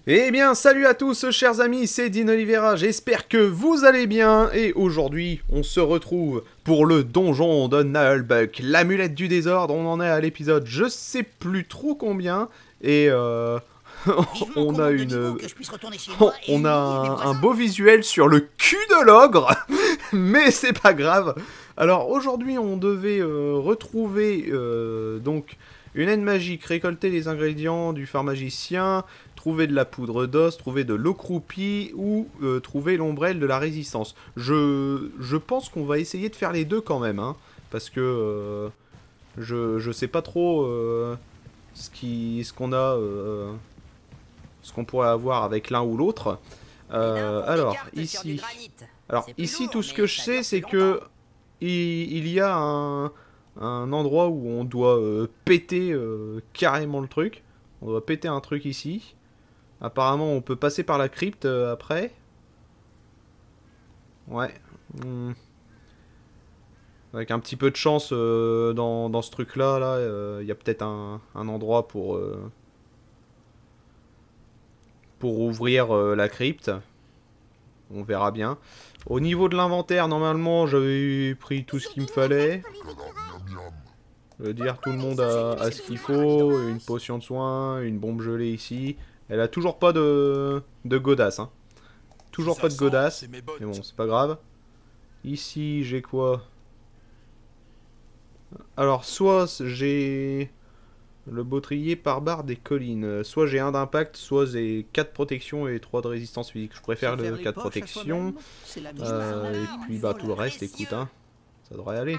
Eh bien, salut à tous, chers amis, c'est Dean Oliveira, j'espère que vous allez bien, et aujourd'hui, on se retrouve pour le donjon de Nullbuck, l'amulette du désordre, on en est à l'épisode je sais plus trop combien, et Vivement on qu'on a monte de une... niveau, que je puisse retourner chez moi et on a humilier mes un voisins. beau visuel sur le cul de l'ogre, mais c'est pas grave. Alors aujourd'hui, on devait retrouver donc une aide magique, récolter les ingrédients du pharmagicien, trouver de la poudre d'os, trouver de l'eau croupie ou trouver l'ombrelle de la résistance. Je pense qu'on va essayer de faire les deux quand même, hein, parce que je sais pas trop ce qu'on pourrait avoir avec l'un ou l'autre. Alors ici, tout ce que je sais, c'est que il y a un endroit où on doit péter carrément le truc. On doit péter un truc ici. Apparemment, on peut passer par la crypte après. Ouais. Avec un petit peu de chance dans ce truc-là, il y a peut-être un endroit pour ouvrir la crypte. On verra bien. Au niveau de l'inventaire, normalement, j'avais pris tout ce qu'il me fallait. Je veux dire, tout le monde a ce qu'il faut. Une potion de soin, une bombe gelée ici. Elle a toujours pas de godasse, hein. Toujours pas de godasse. Mais bon, c'est pas grave. Ici, j'ai quoi? Alors, soit j'ai le boutrier par barre des collines. Soit j'ai 1 d'impact, soit j'ai 4 protections et 3 de résistance physique. Je préfère le 4 protections. Et puis, bah, tout le reste, écoute, hein. Ça devrait aller.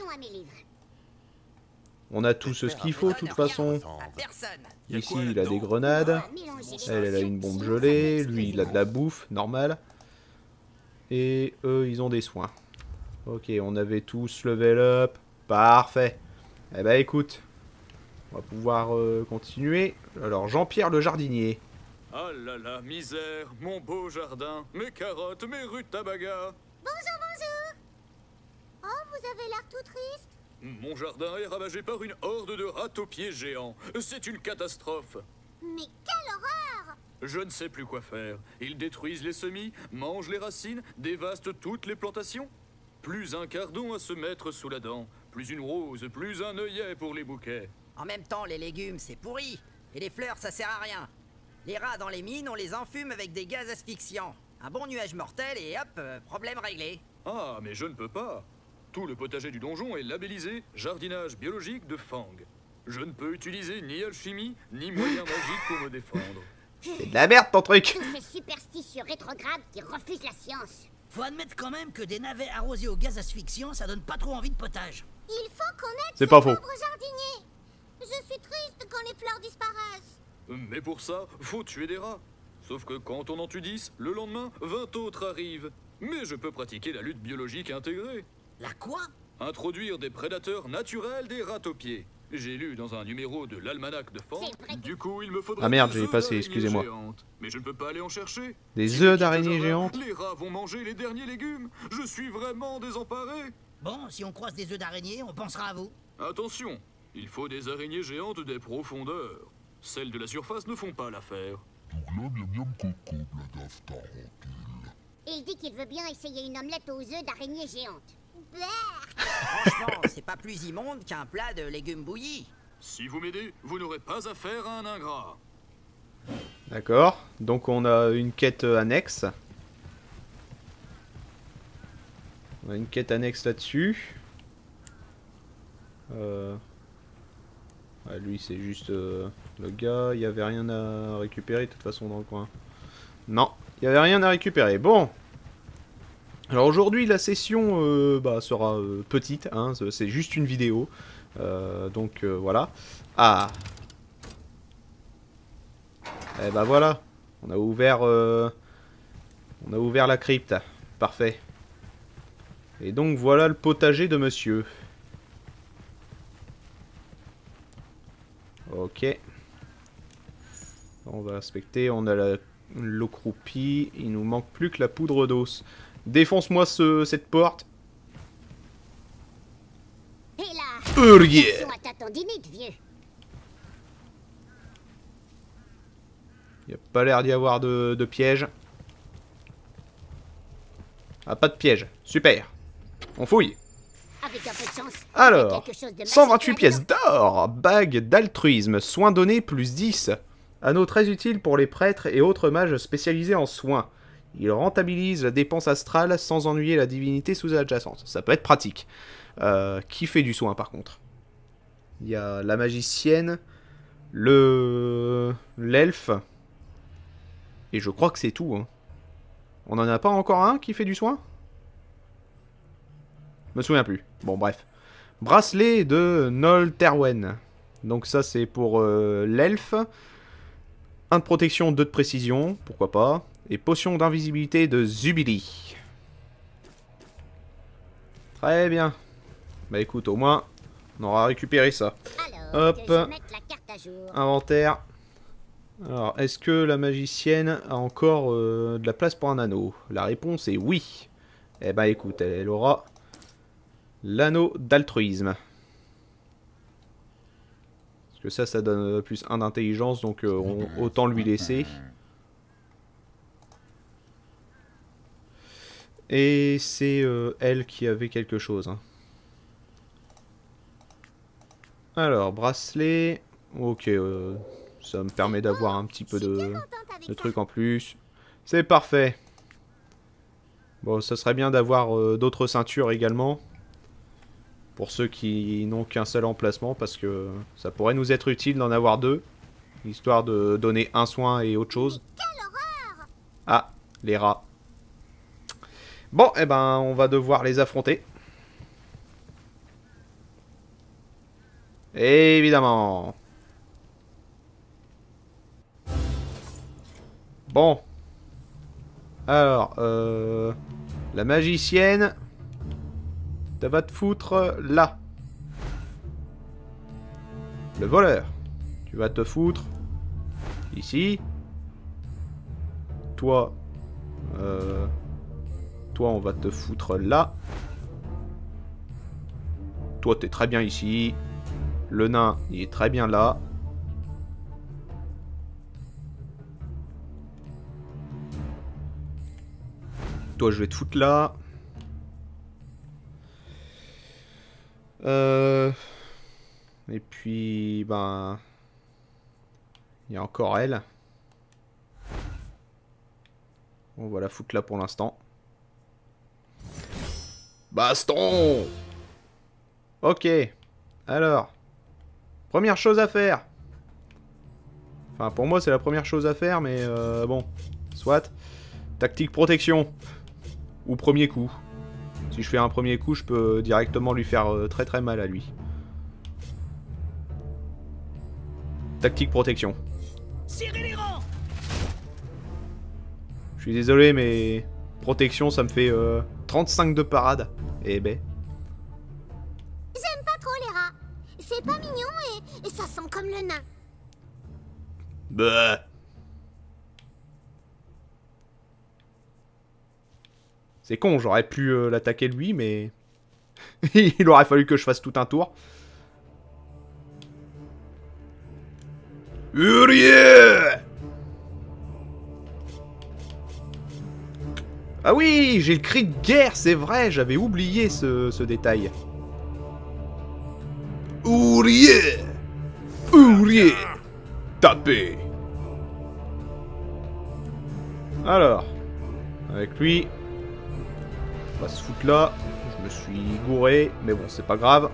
On a tout ce qu'il faut, de toute façon. Ici, il a des grenades. Elle a une bombe gelée. Lui, il a de la bouffe, normal. Et eux, ils ont des soins. Ok, on avait tous level up. Parfait. Eh ben, écoute. On va pouvoir continuer. Alors, Jean-Pierre le jardinier. Ah là là, misère, mon beau jardin, mes carottes, mes rutabagas. Bonjour, bonjour. Oh, vous avez l'air tout triste. Mon jardin est ravagé par une horde de rats-aux-pieds géants. C'est une catastrophe. Mais quelle horreur! Je ne sais plus quoi faire. Ils détruisent les semis, mangent les racines, dévastent toutes les plantations. Plus un cardon à se mettre sous la dent, plus une rose, plus un œillet pour les bouquets. En même temps, les légumes, c'est pourri. Et les fleurs, ça sert à rien. Les rats dans les mines, on les enfume avec des gaz asphyxiants. Un bon nuage mortel et hop, problème réglé. Ah, mais je ne peux pas. Tout le potager du donjon est labellisé jardinage biologique de Fang. Je ne peux utiliser ni alchimie, ni moyens magiques pour me défendre. C'est de la merde ton truc. Tous ces superstitieux rétrogrades qui refusent la science. Faut admettre quand même que des navets arrosés au gaz asphyxiant, ça donne pas trop envie de potage. Il faut qu'on aide C'est ces pas faux. pauvres jardiniers. Je suis triste quand les fleurs disparaissent. Mais pour ça, faut tuer des rats. Sauf que quand on en tue 10, le lendemain, 20 autres arrivent. Mais je peux pratiquer la lutte biologique intégrée. La quoi? Introduire des prédateurs naturels des rats-aux-pieds. J'ai lu dans un numéro de l'almanach de Fang. C'est vrai que- Du coup, il me faudrait Ah merde, des j'ai œufs passé, d'araignée excusez-moi. géantes. Mais je ne peux pas aller en chercher. Des Si œufs je quitte d'araignée le jardin, géantes. Les rats vont manger les derniers légumes. Je suis vraiment désemparé. Bon, si on croise des œufs d'araignée, on pensera à vous. Attention, il faut des araignées géantes des profondeurs. Celles de la surface ne font pas l'affaire. Il dit qu'il veut bien essayer une omelette aux œufs d'araignée géante. Franchement, c'est pas plus immonde qu'un plat de légumes bouillis. Si vous m'aidez, vous n'aurez pas affaire à un ingrat. D'accord. Donc on a une quête annexe. On a une quête annexe là-dessus. Ouais, lui c'est juste le gars. Il n'y avait rien à récupérer de toute façon dans le coin. Non, il n'y avait rien à récupérer. Bon. Alors aujourd'hui la session sera petite. Hein, c'est juste une vidéo. Donc voilà. Ah. Eh bah voilà. On a ouvert la crypte. Parfait. Et donc voilà le potager de monsieur. Ok. On va inspecter. On a l'eau croupie. Il nous manque plus que la poudre d'os. Défonce-moi cette porte. Et là, Yeah. attention à ta tendinite, vieux. Il n'y a pas l'air d'y avoir de piège. Ah, pas de piège. Super. On fouille. Avec un peu de chance. Alors, quelque chose de 128 magique pièces d'or. Bague d'altruisme. Soins donnés plus 10. Anneau très utile pour les prêtres et autres mages spécialisés en soins. Il rentabilise la dépense astrale sans ennuyer la divinité sous-adjacente. Ça peut être pratique. Qui fait du soin par contre? Il y a la magicienne, l'elfe. Et je crois que c'est tout. Hein. On en a pas encore un qui fait du soin? Me souviens plus. Bon, bref. Bracelet de Nol Terwen. Donc ça, c'est pour l'elfe. 1 de protection, 2 de précision. Pourquoi pas. Et potion d'invisibilité de Zubili. Très bien. Bah écoute, au moins, on aura récupéré ça. Alors, hop. que je mette la carte à jour. Inventaire. Alors, est-ce que la magicienne a encore de la place pour un anneau? La réponse est oui. Eh ben écoute, elle aura l'anneau d'altruisme. Parce que ça donne plus 1 d'intelligence, donc autant lui laisser. Et c'est elle qui avait quelque chose. Hein. Alors, bracelet. Ok, ça me permet d'avoir un petit peu de trucs en plus. C'est parfait. Bon, ça serait bien d'avoir d'autres ceintures également. Pour ceux qui n'ont qu'un seul emplacement, parce que ça pourrait nous être utile d'en avoir 2. Histoire de donner un soin et autre chose. Ah, les rats. Bon, eh ben, on va devoir les affronter. Évidemment. Bon. Alors, la magicienne... Ça va te foutre là. Le voleur. Tu vas te foutre ici. Toi... Toi, on va te foutre là. Toi, t'es très bien ici. Le nain, il est très bien là. Toi, je vais te foutre là. Et puis, ben... Il y a encore elle. On va la foutre là pour l'instant. Baston! Ok. Alors. Première chose à faire. Enfin, pour moi, c'est la première chose à faire, mais bon. Soit. Tactique protection. Ou premier coup. Si je fais un premier coup, je peux directement lui faire très très mal à lui. Tactique protection. Serrez les rangs. Je suis désolé, mais... Protection, ça me fait 35 de parade. Eh ben... J'aime pas trop les rats. C'est pas mignon et ça sent comme le nain. Bah. C'est con, j'aurais pu l'attaquer lui, mais... Il aurait fallu que je fasse tout un tour. Uriel! Ah oui, j'ai le cri de guerre, c'est vrai, j'avais oublié ce détail. Uriel! Uriel! Tapez! Alors, avec lui, on va se foutre là. Je me suis gouré, mais bon, c'est pas grave.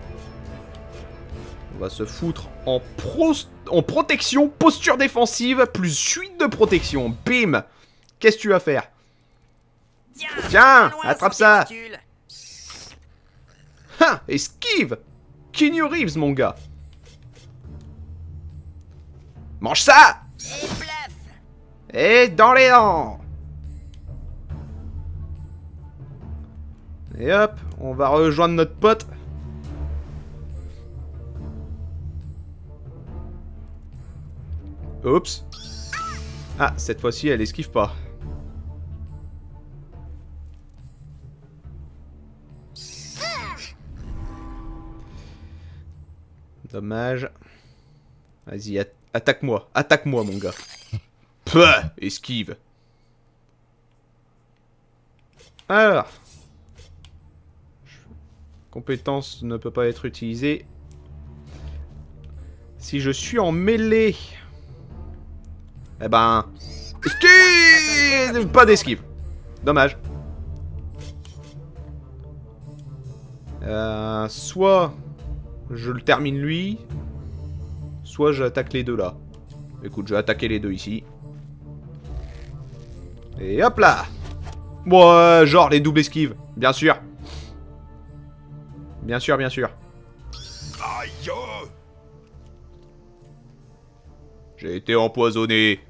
On va se foutre en protection, posture défensive, plus 8 de protection. Bim! Qu'est-ce que tu vas faire? Tiens, loin, attrape sans ça. tes rotules. Ha! Esquive! Keanu Reeves, mon gars. Mange ça! Et blaf. Et dans les dents! Et hop, on va rejoindre notre pote. Oups. Ah, cette fois-ci, elle esquive pas. Dommage. Vas-y, attaque-moi. Attaque-moi, mon gars. Pouah, esquive. Alors. Compétence ne peut pas être utilisée. Si je suis en mêlée... Eh ben... Esquive! Pas d'esquive. Dommage. Soit je le termine lui, soit j'attaque les deux là. Écoute, je vais attaquer les deux ici. Et hop là! Ouais, genre les doubles esquives, bien sûr. Bien sûr, bien sûr. Aïe! J'ai été empoisonné.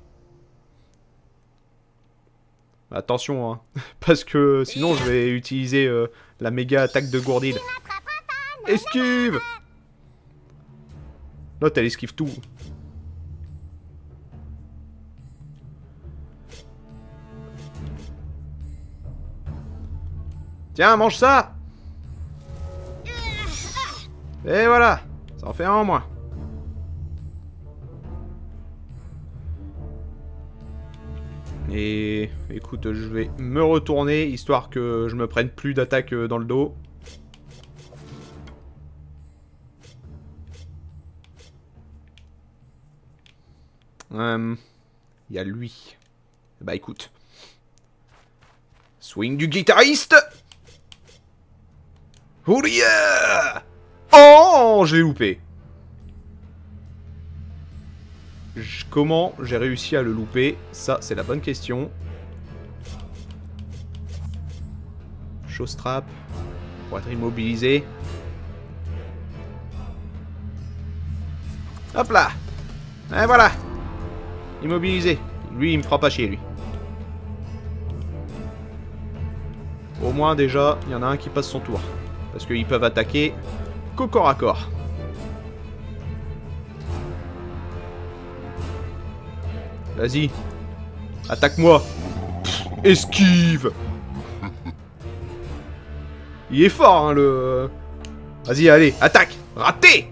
Attention, hein. Parce que sinon je vais utiliser la méga attaque de Gourdil. Esquive! L'autre elle esquive tout. Tiens, mange ça! Et voilà! Ça en fait un en moins. Et écoute, je vais me retourner, histoire que je me prenne plus d'attaque dans le dos. Il y a lui. Bah écoute. Swing du guitariste! Oh yeah! Oh, je l'ai loupé. Comment j'ai réussi à le louper? Ça, c'est la bonne question. Chose trap. Pour être immobilisé. Hop là! Et voilà! Immobilisé. Lui, il me fera pas chier, lui. Au moins, déjà, il y en a un qui passe son tour. Parce qu'ils peuvent attaquer qu'au corps à corps. Vas-y. Attaque-moi. Esquive. Il est fort, hein, le... Vas-y, allez, attaque. Raté.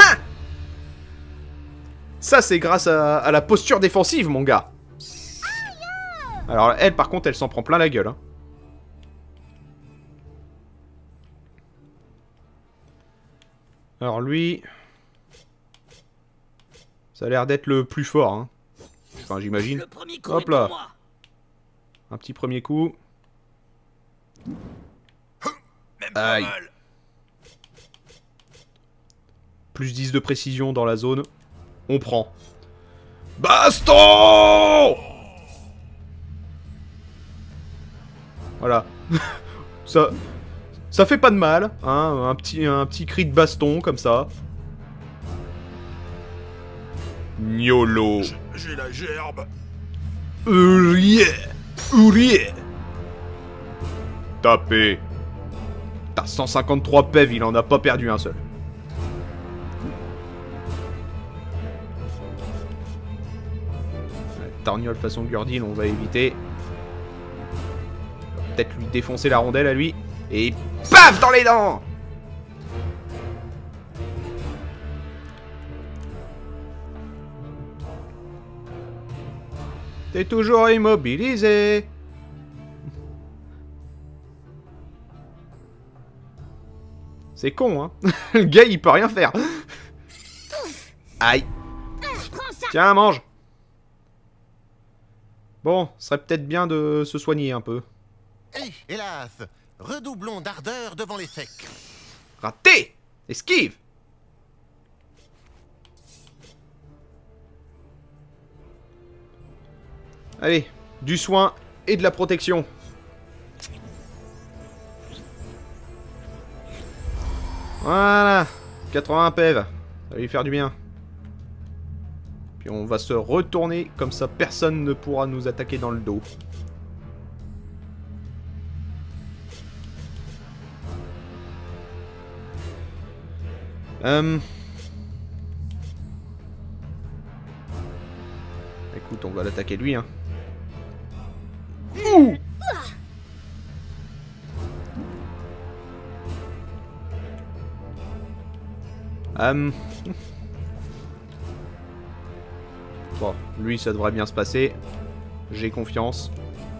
Ça, c'est grâce à la posture défensive, mon gars. Alors, elle, par contre, elle s'en prend plein la gueule. Hein. Alors, lui... Ça a l'air d'être le plus fort, hein. Enfin, j'imagine. Hop là. Un petit premier coup. Aïe. Plus 10 de précision dans la zone. On prend. Baston! Voilà. Ça fait pas de mal, hein, un petit cri de baston comme ça. Gnolo. J'ai la gerbe. Ourier. Ourier. Tapé. T'as 153 PEV, il en a pas perdu un seul. Tarniole façon Gurdil, on va éviter. Peut-être lui défoncer la rondelle à lui. Et paf dans les dents. T'es toujours immobilisé. C'est con, hein. Le gars, il peut rien faire. Aïe. Tiens, mange. Bon, ce serait peut-être bien de se soigner un peu. Hélas, redoublons d'ardeur devant l'échec. Raté. Esquive. Allez, du soin et de la protection. Voilà, 80 PEV, ça va lui faire du bien. Puis on va se retourner, comme ça personne ne pourra nous attaquer dans le dos. Écoute, on va l'attaquer lui, hein. Ouh! Bon, lui, ça devrait bien se passer. J'ai confiance.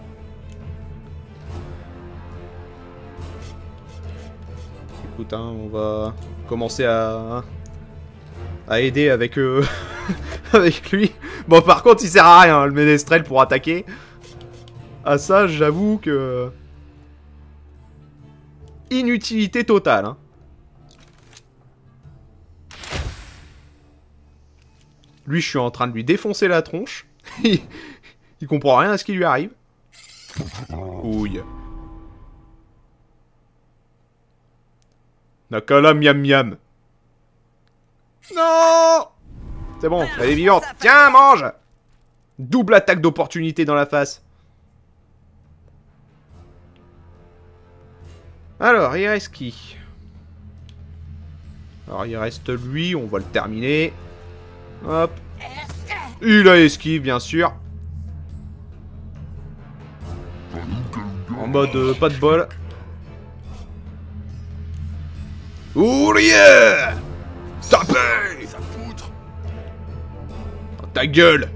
Écoute, hein, on va commencer à aider avec, avec lui. Bon, par contre, il sert à rien, le ménestrel, pour attaquer. Ah ça, j'avoue que... Inutilité totale, hein. Lui, je suis en train de lui défoncer la tronche. Il comprend rien à ce qui lui arrive. Ouille. Nakala miam miam. Non! C'est bon, elle est vivante. Tiens, mange! Double attaque d'opportunité dans la face. Alors, il reste qui? Alors, il reste lui, on va le terminer. Hop. Il a esquive, bien sûr. En mode pas de bol. Ouvrier! Tapez! Ça poutre. Dans ta gueule!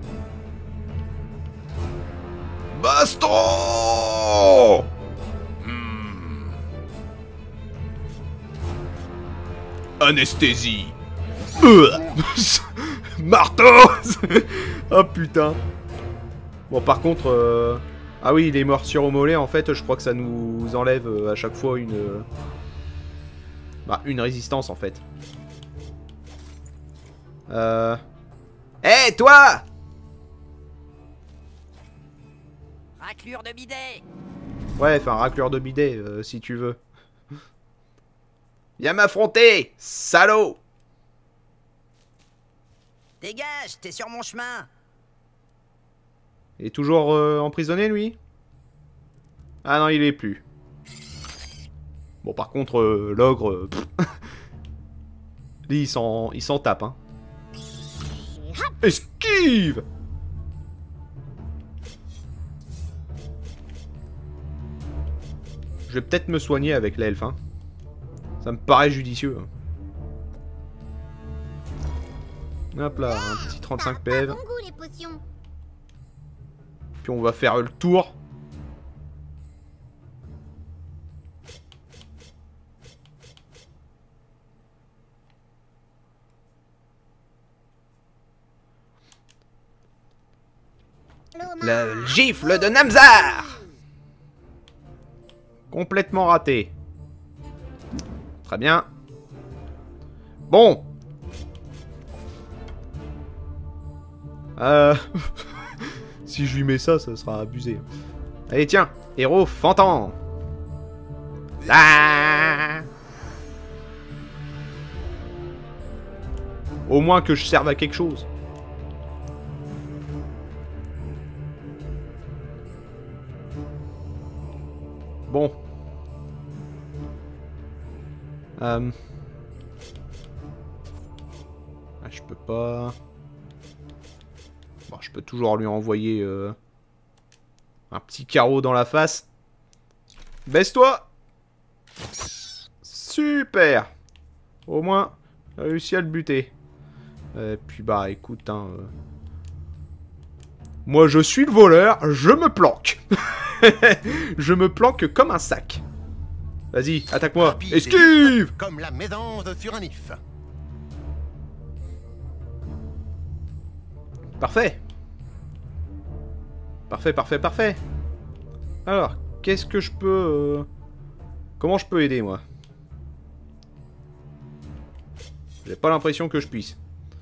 Baston! Anesthésie. Marteau. Oh putain. Bon par contre... Ah oui, les morsures au mollet, en fait, je crois que ça nous enlève à chaque fois une... Bah, une résistance, en fait. Hé, toi! Raclure de bidet. Ouais, enfin, raclure de bidet, si tu veux. Viens m'affronter, salaud! Dégage, t'es sur mon chemin. Il est toujours emprisonné, lui? Ah non, il est plus. Bon, par contre, l'ogre... lui, il s'en tape, hein. Esquive! Je vais peut-être me soigner avec l'elfe, hein. Ça me paraît judicieux. Hop là, un petit 35 PV. Bon goût, les potions. Puis on va faire le tour. Le gifle de Namzar! Complètement raté. Très bien. Bon. Si je lui mets ça, ça sera abusé. Allez, tiens. Héros fantan. Ah. Au moins que je serve à quelque chose. Bon. Ah, je peux pas... Bon, je peux toujours lui envoyer un petit carreau dans la face. Baisse-toi! Super! Au moins, j'ai réussi à le buter. Et puis bah écoute, hein... Moi je suis le voleur, je me planque. Je me planque comme un sac. Vas-y, attaque-moi. Esquive! Comme la médance sur un if. Parfait. Parfait, parfait, parfait. Alors, qu'est-ce que je peux... Comment je peux aider, moi? J'ai pas l'impression que je puisse.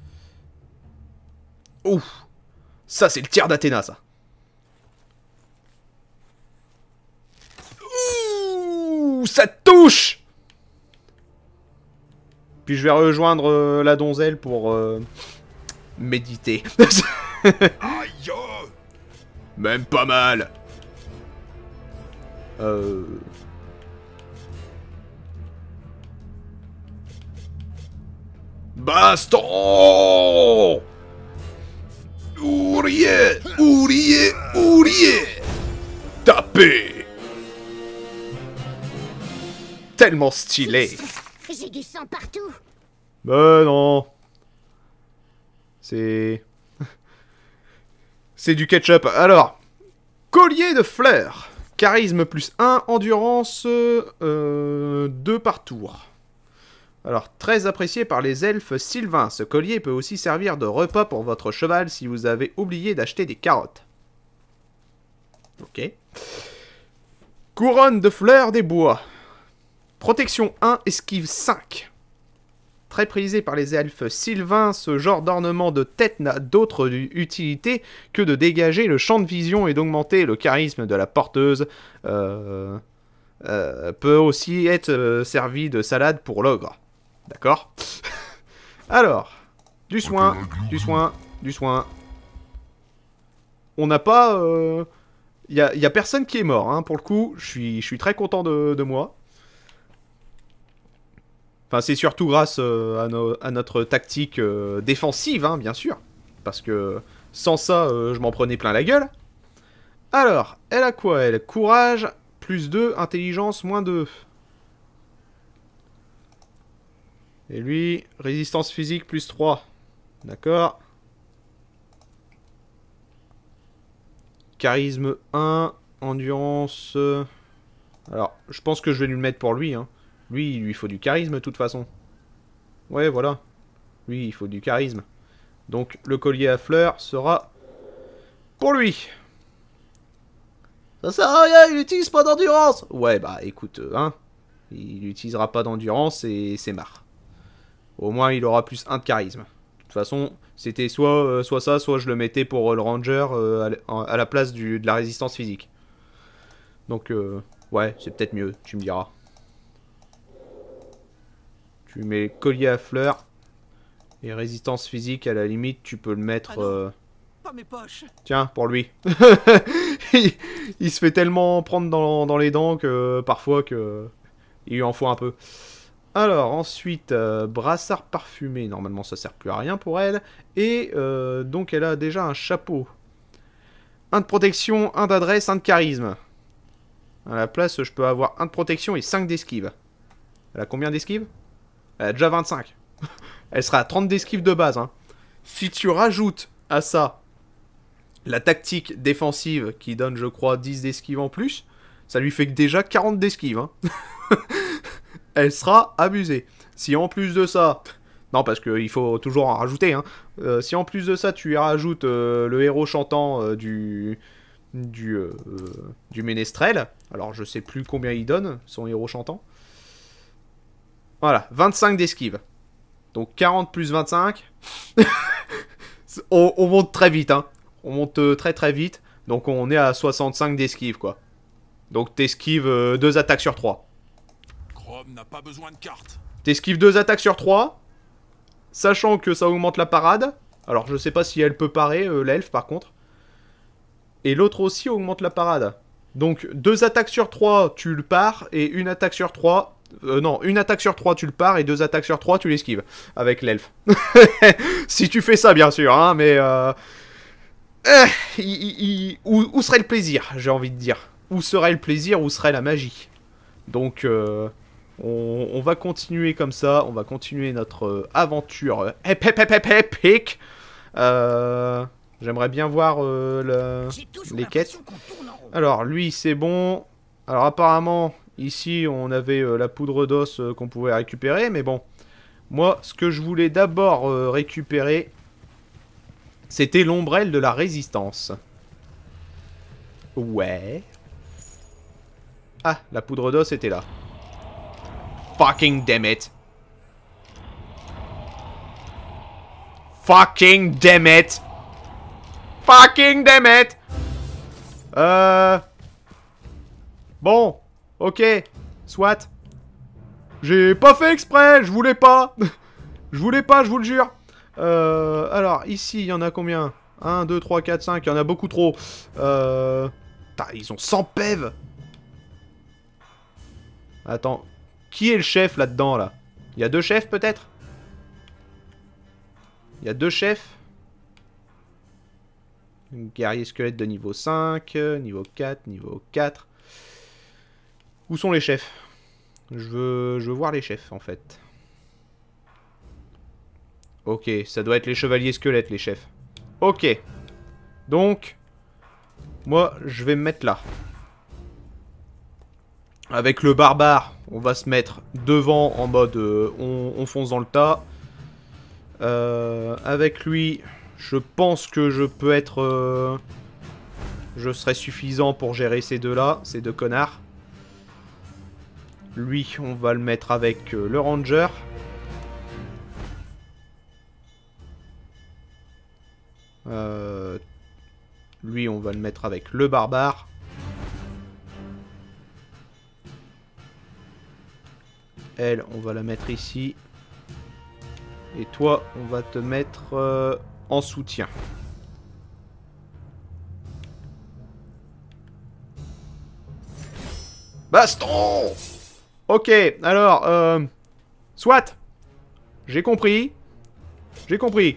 Ouf! Ça, c'est le tir d'Athéna, ça. Ouh, ça touche! Puis je vais rejoindre la donzelle pour méditer. Aïe! Même pas mal. Baston! Ouvrier! Ouvrier! Ouvrier! Tapez! Tellement stylé! J'ai du sang partout. Ben non. C'est... C'est du ketchup. Alors, collier de fleurs. Charisme plus 1, endurance 2 par tour. Alors, très apprécié par les elfes sylvains. Ce collier peut aussi servir de repas pour votre cheval si vous avez oublié d'acheter des carottes. Ok. Couronne de fleurs des bois. Protection 1, esquive 5. Très prisé par les elfes sylvains, ce genre d'ornement de tête n'a d'autre utilité que de dégager le champ de vision et d'augmenter le charisme de la porteuse. Peut aussi être servi de salade pour l'ogre. D'accord. Alors, du soin, du soin, du soin. On n'a pas... y a personne qui est mort, hein, pour le coup. Je suis très content de moi. Enfin, c'est surtout grâce à notre tactique défensive, hein, bien sûr. Parce que sans ça, je m'en prenais plein la gueule. Alors, elle a quoi, elle? Courage, plus 2, intelligence, moins 2. Et lui, résistance physique, plus 3. D'accord. Charisme 1, endurance... Alors, je pense que je vais lui le mettre pour lui, hein. Lui, il lui faut du charisme, de toute façon. Ouais, voilà. Lui, il faut du charisme. Donc, le collier à fleurs sera pour lui. Ça sert à rien, il n'utilise pas d'endurance. Ouais, bah, écoute, hein. Il n'utilisera pas d'endurance et c'est marre. Au moins, il aura plus 1 de charisme. De toute façon, c'était soit ça, soit je le mettais pour le ranger à la place de la résistance physique. Donc, ouais, c'est peut-être mieux, tu me diras. Tu mets collier à fleurs. Et résistance physique, à la limite, tu peux le mettre... Pas mes poches. Tiens, pour lui. il se fait tellement prendre dans les dents que parfois il lui en faut un peu. Alors, ensuite, brassard parfumé. Normalement, ça sert plus à rien pour elle. Et donc, elle a déjà un chapeau. 1 de protection, 1 d'adresse, 1 de charisme. À la place, je peux avoir 1 de protection et 5 d'esquive. Elle a combien d'esquive? Elle a déjà 25. Elle sera à 30 d'esquive de base. Hein. Si tu rajoutes à ça la tactique défensive qui donne, je crois, 10 d'esquive en plus, ça lui fait que déjà 40 d'esquive. Hein. Elle sera abusée. Si en plus de ça... Non, parce qu'il faut toujours en rajouter. Hein. Si en plus de ça, tu y rajoutes le héros chantant du ménestrel. Alors, je sais plus combien il donne, son héros chantant. Voilà, 25 d'esquive. Donc 40 plus 25. on monte très vite, hein. On monte très très vite. Donc on est à 65 d'esquive, quoi. Donc t'esquives 2 attaques sur 3. Chrome n'a pas besoin de carte. T'esquives 2 attaques sur 3. Sachant que ça augmente la parade. Alors je sais pas si elle peut parer, l'elfe par contre. Et l'autre aussi augmente la parade. Donc 2 attaques sur 3, tu le pars. Et une attaque sur 3... non, une attaque sur 3 tu le pars et 2 attaques sur 3 tu l'esquives avec l'elfe. Si tu fais ça bien sûr, hein, mais où serait le plaisir, j'ai envie de dire. Où serait le plaisir, où serait la magie. Donc on va continuer comme ça, on va continuer notre aventure épique. J'aimerais bien voir les quêtes. Alors lui c'est bon. Alors apparemment... Ici, on avait la poudre d'os qu'on pouvait récupérer, mais bon. Moi, ce que je voulais d'abord récupérer, c'était l'ombrelle de la résistance. Ouais. Ah, la poudre d'os était là. Fucking damn it. Fucking damn it. Fucking damn it. Bon. Ok, soit. J'ai pas fait exprès, je voulais pas. Je voulais pas, je vous le jure. Alors, ici, il y en a combien? 1, 2, 3, 4, 5, il y en a beaucoup trop. Ils ont 100 pèves. Attends, qui est le chef là-dedans, là? Il y a 2 chefs, peut-être? Il y a 2 chefs. Guerrier squelette de niveau 5, niveau 4, niveau 4. Où sont les chefs? Je veux voir les chefs, en fait. Ok, ça doit être les chevaliers squelettes, les chefs. Ok. Donc, moi, je vais me mettre là. Avec le barbare, on va se mettre devant en mode on fonce dans le tas. Avec lui, je pense que je peux être... je serai suffisant pour gérer ces deux-là, ces deux connards. Lui, on va le mettre avec le ranger. Lui, on va le mettre avec le barbare. Elle, on va la mettre ici. Et toi, on va te mettre en soutien. Baston! Ok, alors, soit. J'ai compris. J'ai compris.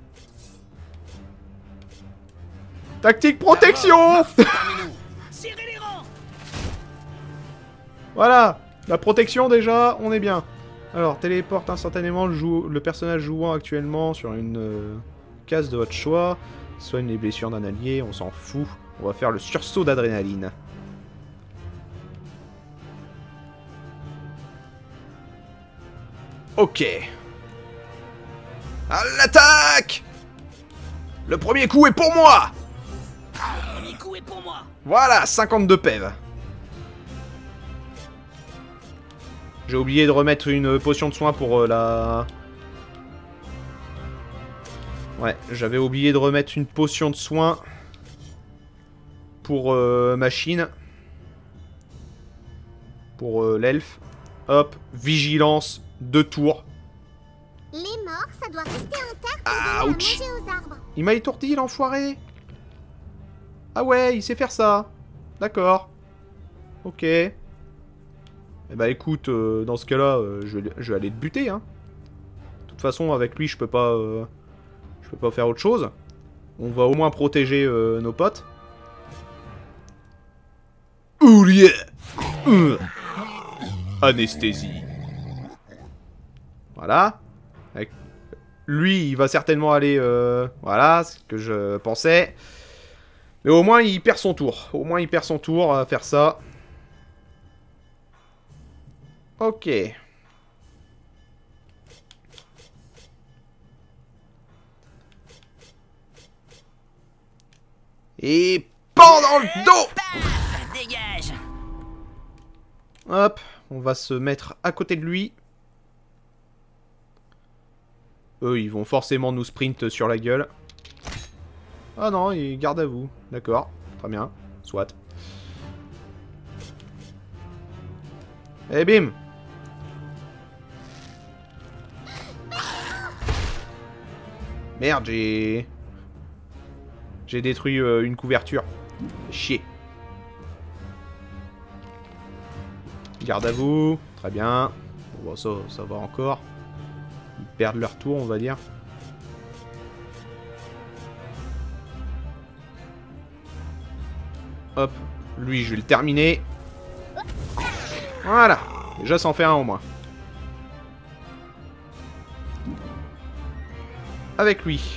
Tactique protection! Serrez les rangs. Voilà. La protection, déjà, on est bien. Alors, téléporte instantanément le personnage jouant actuellement sur une case de votre choix. Soigne les blessures d'un allié, on s'en fout. On va faire le sursaut d'adrénaline. Ok. À l'attaque! Le premier coup est pour moi! Le premier coup est pour moi. Voilà, 52 PEV. J'ai oublié de remettre une potion de soin pour la... Ouais, j'avais oublié de remettre une potion de soin pour machine. Pour l'elfe. Hop, vigilance, 2 tours. Les morts, ça doit rester en terre pour donner à Ouch. manger aux arbres. Il m'a étourdi, l'enfoiré. Ah ouais, il sait faire ça. D'accord. Ok. Eh bah écoute, dans ce cas-là, je vais aller te buter, hein. De toute façon, avec lui, je peux pas faire autre chose. On va au moins protéger nos potes. Ouh yeah. Anesthésie. Voilà. Avec... Lui, il va certainement aller... Voilà, c'est ce que je pensais. Mais au moins, il perd son tour. Au moins, il perd son tour à faire ça. Ok. Et... pendant le dos! Paf, dégage. Hop, on va se mettre à côté de lui. Eux, ils vont forcément nous sprint sur la gueule. Ah non, ils gardent à vous. D'accord, très bien. Soit. Et bim! Merde, j'ai détruit une couverture. Chier. Garde à vous. Très bien. Bon, ça va encore. Ils perdent leur tour, on va dire. Hop. Lui, je vais le terminer. Voilà. Déjà, ça en fait un au moins. Avec lui.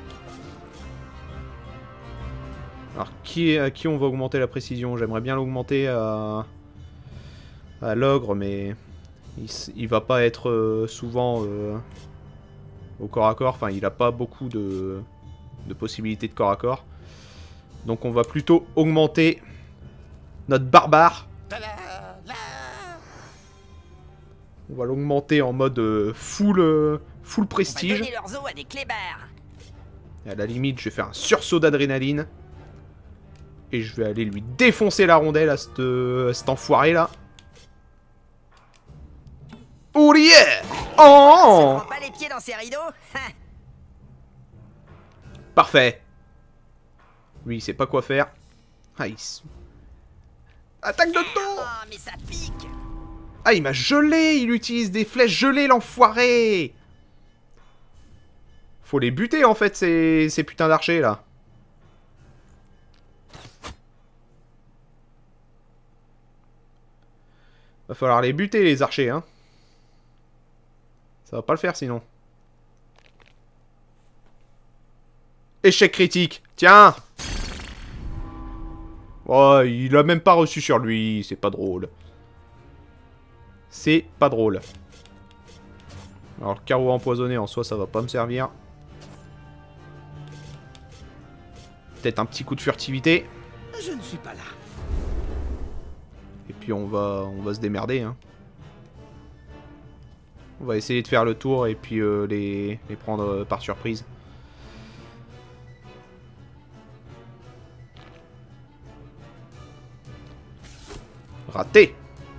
Alors, à qui on va augmenter la précision? J'aimerais bien l'augmenter à l'ogre, mais il va pas être souvent au corps à corps. Enfin, il a pas beaucoup de possibilités de corps à corps. Donc on va plutôt augmenter notre barbare. On va l'augmenter en mode full prestige. On va donner leurs os à des clébards. Et à la limite, je vais faire un sursaut d'adrénaline. Et je vais aller lui défoncer la rondelle à cet enfoiré là. Oh yeah! Oh! Ça prend pas les pieds dans ces rideaux. Parfait. Lui, il sait pas quoi faire. Ah, attaque de dos! Oh, mais ça pique. Ah, il m'a gelé! Il utilise des flèches gelées, l'enfoiré! Faut les buter, en fait, ces putains d'archers, là. Va falloir les buter, les archers, hein. Ça va pas le faire, sinon. Échec critique. Tiens. Oh, il a même pas reçu sur lui. C'est pas drôle. C'est pas drôle. Alors, le carreau empoisonné, en soi, ça va pas me servir. Peut-être un petit coup de furtivité. Je ne suis pas là. Et puis, on va se démerder, hein. On va essayer de faire le tour et puis les prendre par surprise. Raté.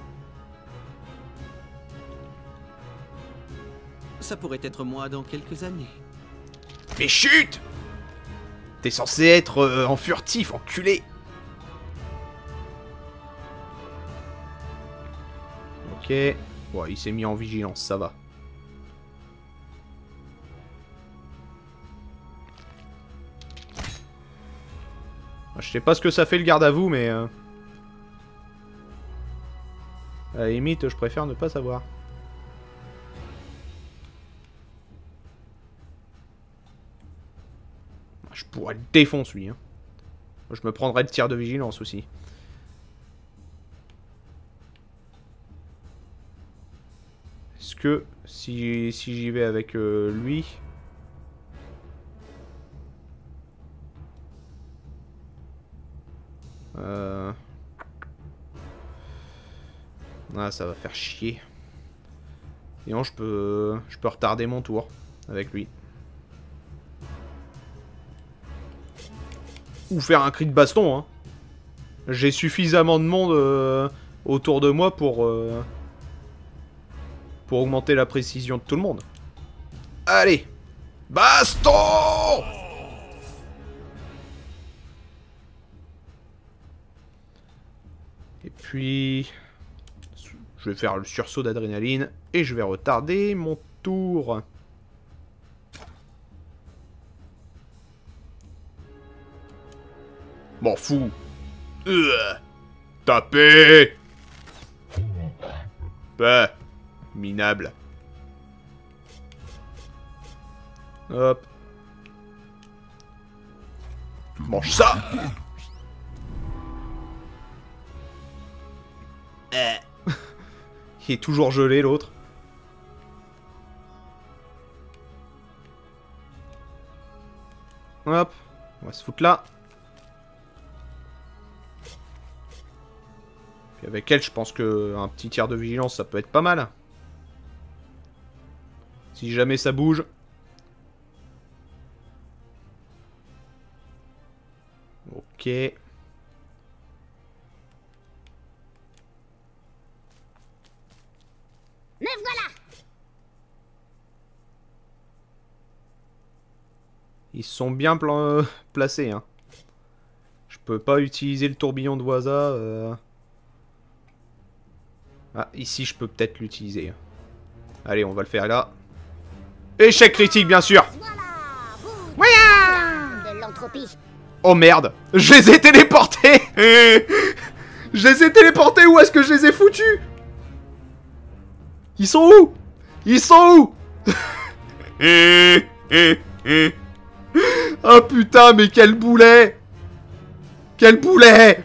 Ça pourrait être moi dans quelques années. Mais chut! T'es censé être en furtif, enculé. Ok. Ouais, il s'est mis en vigilance, ça va. Je sais pas ce que ça fait le garde à vous, mais... à la limite, je préfère ne pas savoir. Je pourrais le défoncer, lui. Hein. Je me prendrais le tir de vigilance aussi. Est-ce que si j'y vais avec lui... Ah, ça va faire chier. Sinon, je peux retarder mon tour avec lui. Ou faire un cri de baston, hein. J'ai suffisamment de monde autour de moi pour augmenter la précision de tout le monde. Allez! Baston! Et puis... je vais faire le sursaut d'adrénaline et je vais retarder mon tour. M'en fous. Tapez. Bah, minable. Hop. Mange ça. Il est toujours gelé, l'autre. Hop. On va se foutre là. Puis avec elle, je pense que un petit tir de vigilance, ça peut être pas mal. Si jamais ça bouge. Ok. Me voilà! Ils sont bien placés, hein. Je peux pas utiliser le tourbillon de Waza. Ah, ici, je peux peut-être l'utiliser. Allez, on va le faire là. Échec critique, bien sûr. Voilà! De l'entropie. Oh merde, je les ai téléportés. Je les ai téléportés, où est-ce que je les ai foutus? Ils sont où? Ils sont où? Oh putain, mais quel boulet! Quel boulet!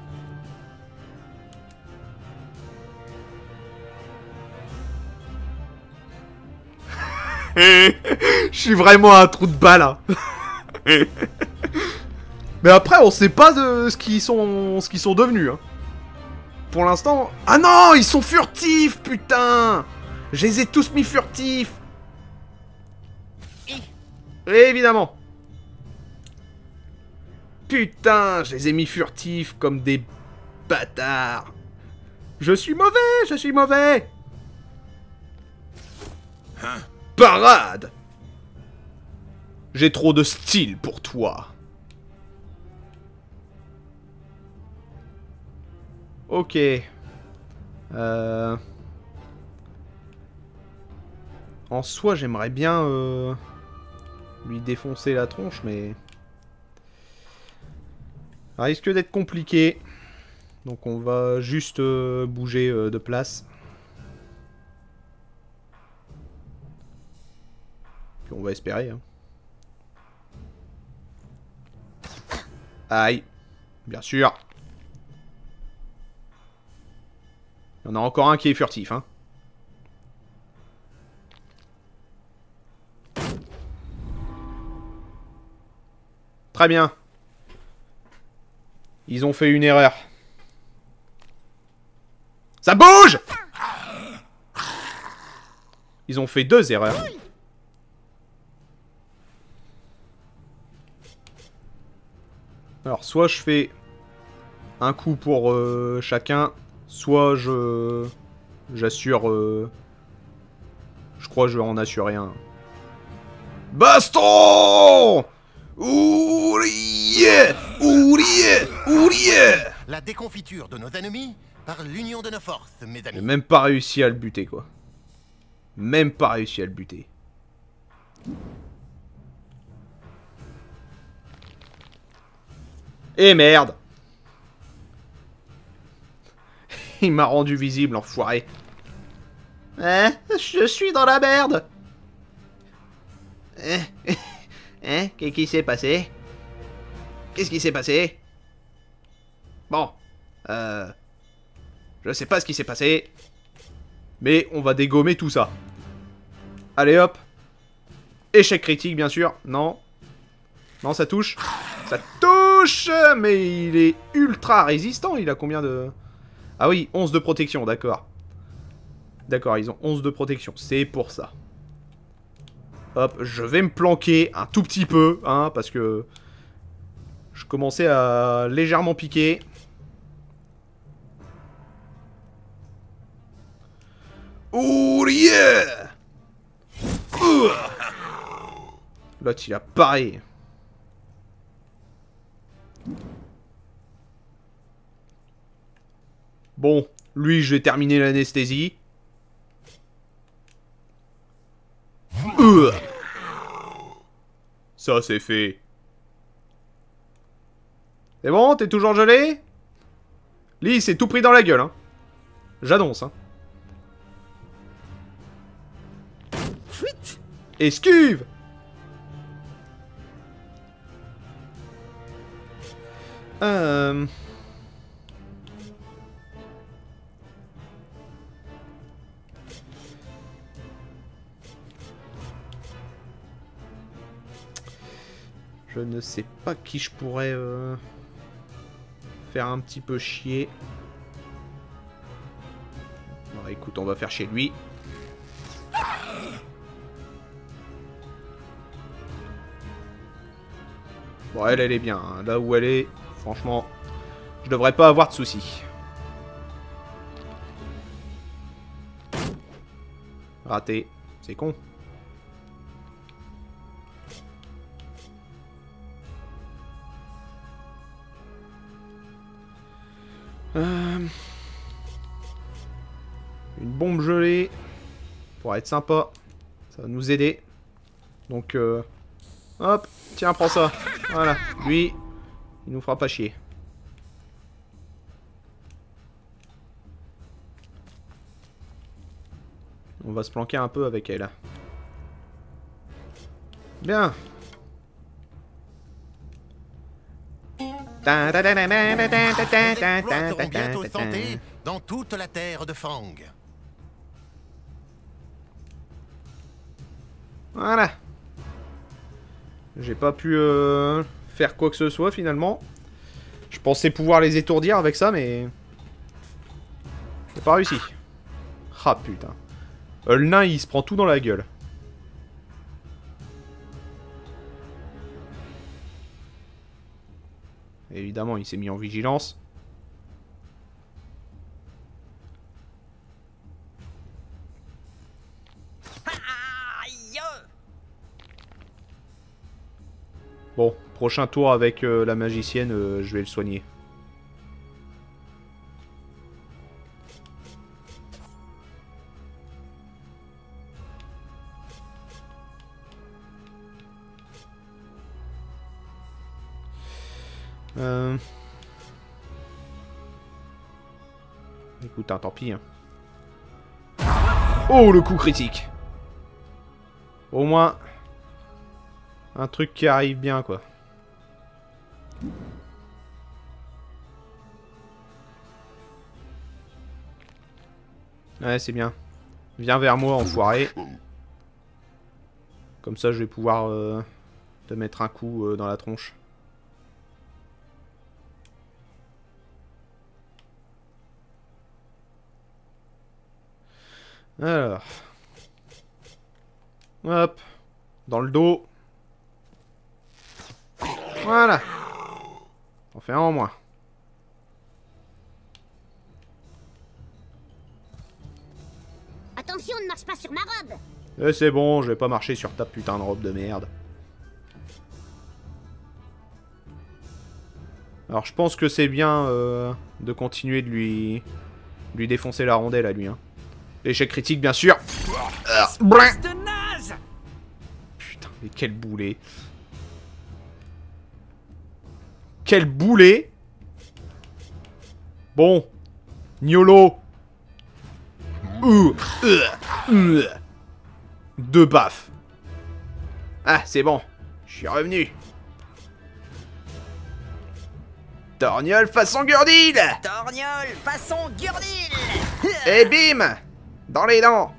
Je suis vraiment un trou de balle, hein. Mais après, on sait pas de ce qu'ils sont devenus, hein. Pour l'instant... Ah non, ils sont furtifs, putain! Je les ai tous mis furtifs. Évidemment. Putain, je les ai mis furtifs comme des bâtards. Je suis mauvais, je suis mauvais. Hein? Parade. J'ai trop de style pour toi. Ok. En soi, j'aimerais bien lui défoncer la tronche, mais... ça risque d'être compliqué. Donc on va juste bouger de place. Puis on va espérer. Hein. Aïe. Bien sûr. Il y en a encore un qui est furtif, hein. Très bien. Ils ont fait une erreur. Ça bouge! Ils ont fait 2 erreurs. Alors, soit je fais un coup pour chacun, soit j'assure... je crois que je vais en assurer un. Baston! Ourier! Ourier! Ourier! La déconfiture de nos ennemis par l'union de nos forces, mes J'ai amis. même pas réussi à le buter, quoi. Même pas réussi à le buter. Et merde! Il m'a rendu visible, enfoiré. Hein? Je suis dans la merde! Hein? Qu'est-ce qui s'est passé? Qu'est-ce qui s'est passé? Bon. Je sais pas ce qui s'est passé. Mais on va dégommer tout ça. Allez hop. Échec critique, bien sûr. Non. Non, ça touche. Ça touche! Mais il est ultra résistant. Il a combien de... Ah oui, 11 de protection, d'accord. D'accord, ils ont 11 de protection. C'est pour ça. Hop, je vais me planquer un tout petit peu, hein, parce que... Je commençais à légèrement piquer. Ourier! L'autre, il a pareil. Bon, lui, je vais terminer l'anesthésie. Ça, c'est fait. C'est bon, t'es toujours gelé? Lee, c'est tout pris dans la gueule, hein. J'annonce, hein. Fuite! Esquive! Je ne sais pas qui je pourrais faire un petit peu chier. Bon, écoute, on va faire chez lui. Bon, elle est bien. Hein. Là où elle est, franchement, je devrais pas avoir de soucis. Raté. C'est con. Une bombe gelée. Pour être sympa. Ça va nous aider. Donc, hop. Tiens, prends ça. Voilà. Lui, il nous fera pas chier. On va se planquer un peu avec elle. Bien. Les exploits seront bientôt tentés dans toute la terre de Fang. Voilà. J'ai pas pu faire quoi que ce soit finalement. Je pensais pouvoir les étourdir avec ça, mais... J'ai pas réussi. Ah putain. Le nain, il se prend tout dans la gueule. Évidemment, il s'est mis en vigilance. Aïe! Bon, prochain tour avec la magicienne, je vais le soigner. Écoute, hein, tant pis. Hein. Oh, le coup critique. Au moins, un truc qui arrive bien, quoi. Ouais, c'est bien. Viens vers moi, enfoiré. Comme ça, je vais pouvoir te mettre un coup dans la tronche. Alors. Hop. Dans le dos. Voilà. On fait un en moins. Attention, ne marche pas sur ma robe. Eh, c'est bon, je vais pas marcher sur ta putain de robe de merde. Alors je pense que c'est bien de continuer de lui défoncer la rondelle à lui. Hein. Échec critique bien sûr. De naze. Putain, mais quel boulet. Quel boulet. Bon. Niolo. Deux baffes. Ah, c'est bon. Je suis revenu. Torgnole façon Gurdil. Torgnole façon Gurdil. Et bim. Dans les dents.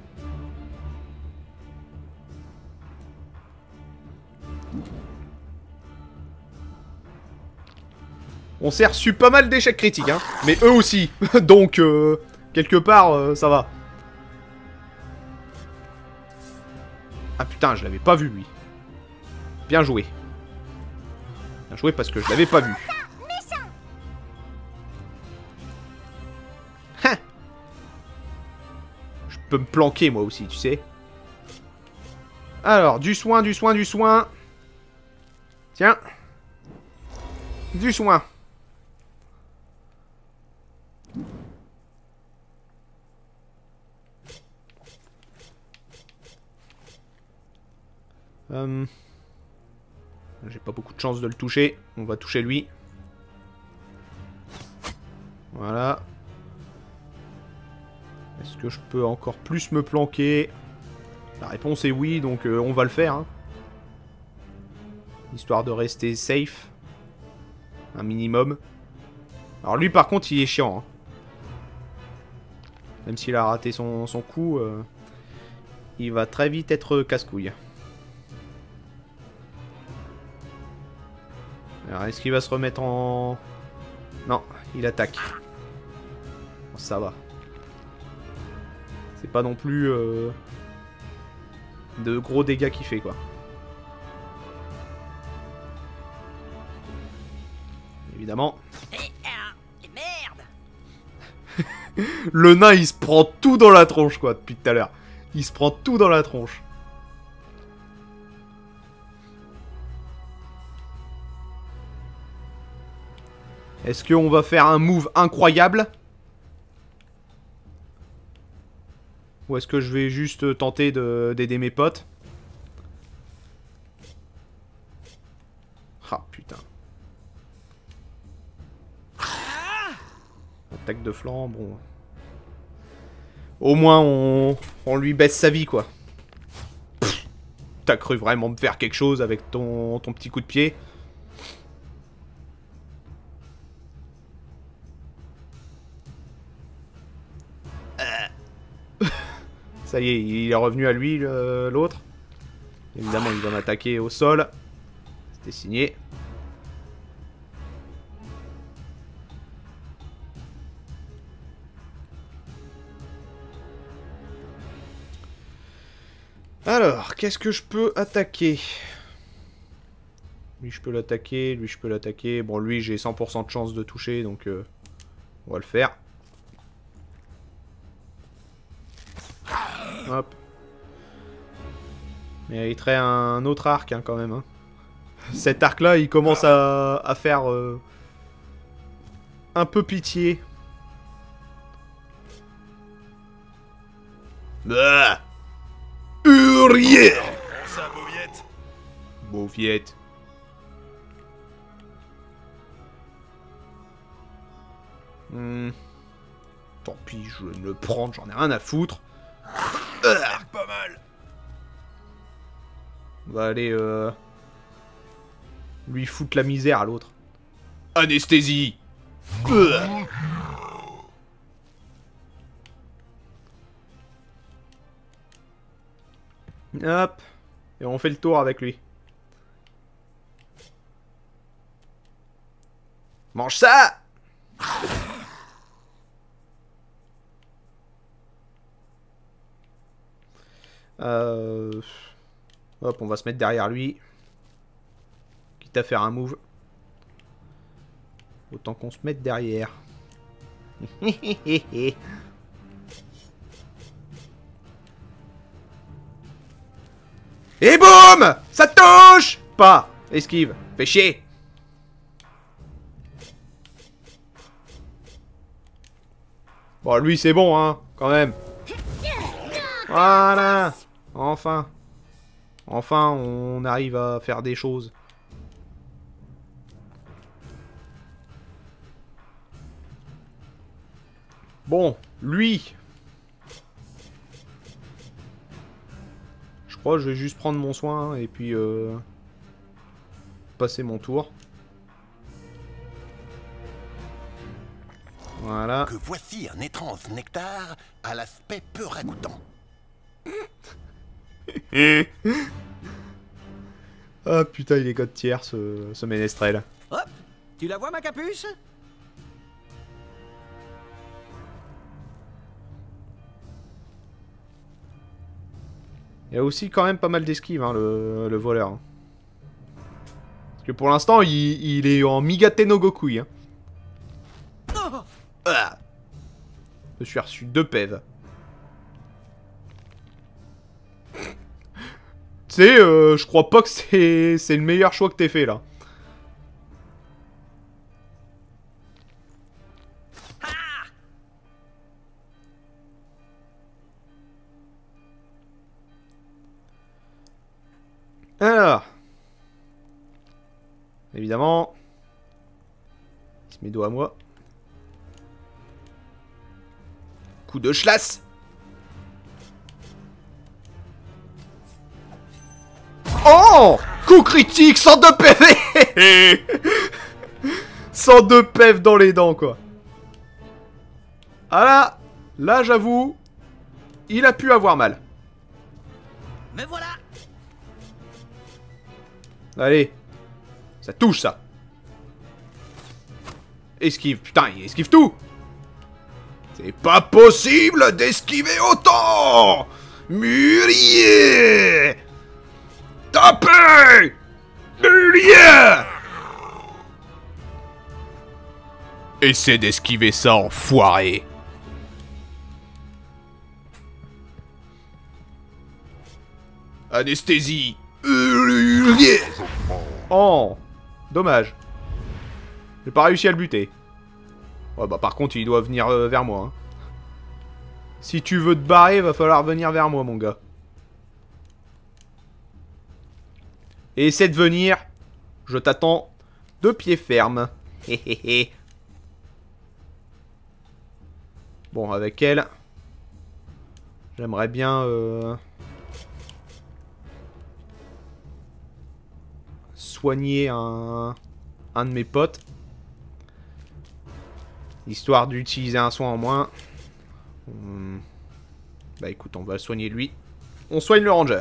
On s'est reçu pas mal d'échecs critiques, hein. Mais eux aussi. Donc, quelque part, ça va. Ah putain, je l'avais pas vu, lui. Bien joué. Bien joué parce que je l'avais pas vu. Hein. Je peux me planquer, moi aussi, tu sais. Alors, du soin, du soin, du soin. Tiens. Du soin. J'ai pas beaucoup de chance de le toucher. On va toucher lui. Voilà. Est-ce que je peux encore plus me planquer? La réponse est oui, donc on va le faire. Hein. Histoire de rester safe. Un minimum. Alors lui par contre il est chiant. Hein. Même s'il a raté son coup, il va très vite être casse-couille. Alors est-ce qu'il va se remettre en... Non, il attaque. Bon, ça va. C'est pas non plus de gros dégâts qu'il fait quoi. Évidemment. Merde. Le nain il se prend tout dans la tronche quoi depuis tout à l'heure. Il se prend tout dans la tronche. Est-ce qu'on va faire un move incroyable? Ou est-ce que je vais juste tenter d'aider mes potes? Ah putain. Attaque de flanc, bon. Au moins on lui baisse sa vie quoi. T'as cru vraiment me faire quelque chose avec ton petit coup de pied? Ça y est, il est revenu à lui, l'autre. Évidemment, il va m'attaquer au sol. C'était signé. Alors, qu'est-ce que je peux attaquer? Lui, je peux l'attaquer. Lui, je peux l'attaquer. Bon, lui, j'ai 100% de chance de toucher, donc on va le faire. Hop. Mériterait un autre arc hein, quand même. Hein. Cet arc là il commence à faire un peu pitié. Bah Uriel. Ça, Mauviette. Mauviette. Tant pis, je vais me le prendre, j'en ai rien à foutre. Pas mal. On va aller lui foutre la misère à l'autre. Anesthésie. Hop. Et on fait le tour avec lui. Mange ça! Hop, on va se mettre derrière lui. Quitte à faire un move. Autant qu'on se mette derrière. Et boum! Ça touche! Pas! Esquive. Fais chier! Bon, lui, c'est bon, hein, quand même. Voilà! Enfin. Enfin, on arrive à faire des choses. Bon, lui. Je crois que je vais juste prendre mon soin et puis passer mon tour. Voilà. Que voici un étrange nectar à l'aspect peu ragoûtant. Ah putain, il est god tier ce ménestrel. Hop, tu la vois ma capuche? Il y a aussi quand même pas mal d'esquives, hein, le voleur. Hein. Parce que pour l'instant, il est en Migate no Gokui. Hein. Ah. Je suis reçu 2 pèves. Tu sais, je crois pas que c'est le meilleur choix que t'aies fait, là. Alors. Évidemment. Il se met dos à moi. Coup de chlasse. Oh! Coup critique, 102 PV. 102 PV dans les dents, quoi. Ah là, j'avoue, il a pu avoir mal. Me voilà. Allez. Ça touche, ça. Esquive. Putain, il esquive tout. C'est pas possible d'esquiver autant. Murier. Tapez. Murier. Essaie d'esquiver ça, enfoiré. Anesthésie. Oh, dommage. J'ai pas réussi à le buter. Ouais, bah par contre, il doit venir vers moi. Hein. Si tu veux te barrer, va falloir venir vers moi, mon gars. Et essaie de venir. Je t'attends de pied ferme. Bon, avec elle, j'aimerais bien soigner un de mes potes. Histoire d'utiliser un soin en moins. Bah écoute, on va soigner lui. On soigne le ranger.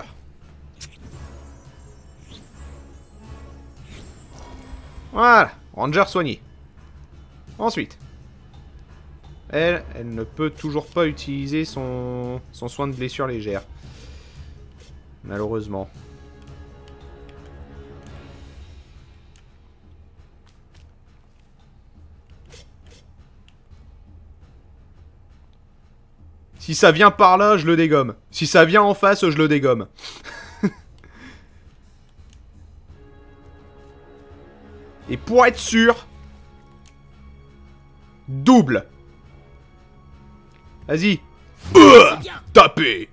Voilà, ranger soigné. Ensuite. Elle ne peut toujours pas utiliser son soin de blessure légère. Malheureusement. Si ça vient par là, je le dégomme. Si ça vient en face, je le dégomme. Et pour être sûr... Double. Vas-y. Tapez.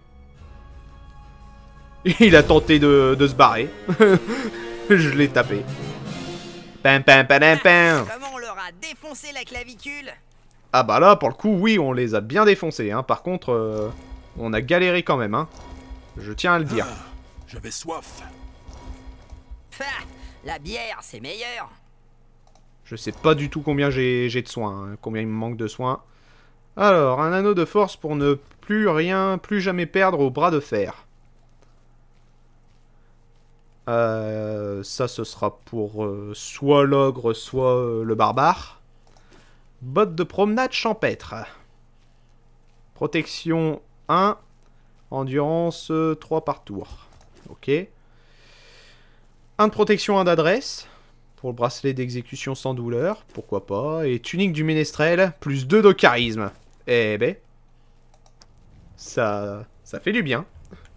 Il a tenté de se barrer. Je l'ai tapé. Pam pam pam pam. Comment on leur a défoncé la clavicule? Ah bah là, pour le coup, oui, on les a bien défoncés. Hein. Par contre, on a galéré quand même. Hein. Je tiens à le dire. Ah, j'avais soif. Pah, la bière, c'est meilleur. Je sais pas du tout combien j'ai de soins. Hein. Combien il me manque de soins. Alors, un anneau de force pour ne plus jamais perdre au bras de fer. Ça, ce sera pour soit l'ogre, soit le barbare. Bottes de promenade champêtre. Protection 1. Endurance 3 par tour. Ok. 1 de protection, 1 d'adresse. Pour le bracelet d'exécution sans douleur. Pourquoi pas. Et tunique du ménestrel. Plus 2 de charisme. Eh ben. Ça fait du bien.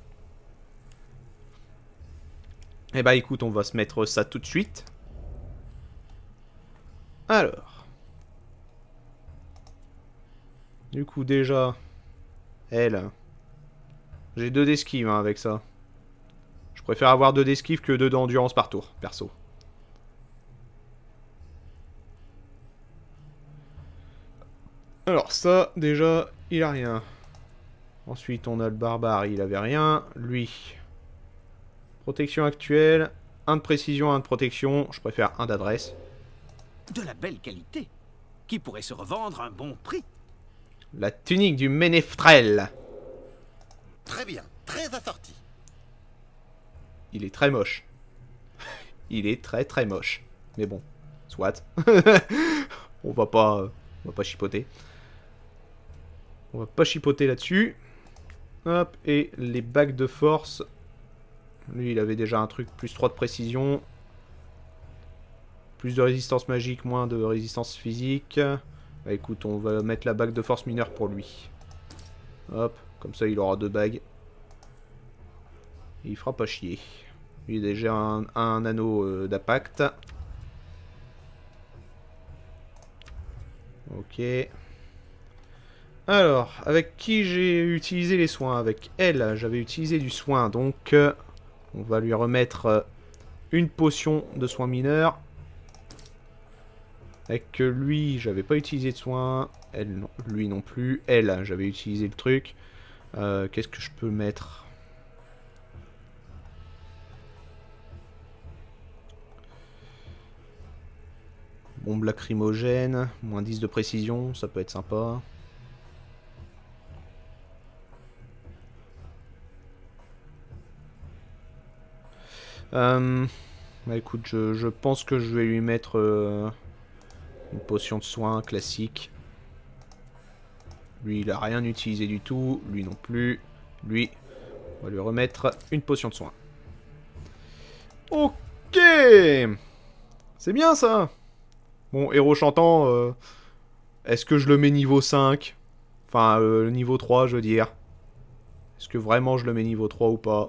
Eh bah écoute, on va se mettre ça tout de suite. Alors. Du coup déjà, elle. J'ai 2 d'esquive hein, avec ça. Je préfère avoir 2 d'esquive que 2 d'endurance par tour, perso. Alors ça, déjà, il a rien. Ensuite, on a le barbare, il avait rien. Lui... Protection actuelle, 1 de précision, 1 de protection. Je préfère 1 d'adresse. De la belle qualité, qui pourrait se revendre à un bon prix. La tunique du ménestrel. Très bien, très assorti. Il est très moche. Il est très très moche. Mais bon, soit. On va pas chipoter. On va pas chipoter là-dessus. Hop, et les bagues de force... Lui, il avait déjà un truc, plus 3 de précision. Plus de résistance magique, moins de résistance physique. Bah écoute, on va mettre la bague de force mineure pour lui. Hop, comme ça il aura 2 bagues. Et il fera pas chier. Il a déjà un anneau d'impact. Ok. Alors, avec qui j'ai utilisé les soins? Avec elle, j'avais utilisé du soin, donc... on va lui remettre une potion de soins mineurs. Avec lui, j'avais pas utilisé de soins. Elle, non, lui non plus. Elle, j'avais utilisé le truc. Qu'est-ce que je peux mettre? Bombe lacrymogène. Moins 10 de précision, ça peut être sympa. Bah écoute, je pense que je vais lui mettre une potion de soin classique. Lui, il a rien utilisé du tout. Lui non plus. Lui, on va lui remettre une potion de soin. Ok. C'est bien ça. Bon, héros chantant, est-ce que je le mets niveau 5? Enfin, niveau 3, je veux dire. Est-ce que vraiment je le mets niveau 3 ou pas?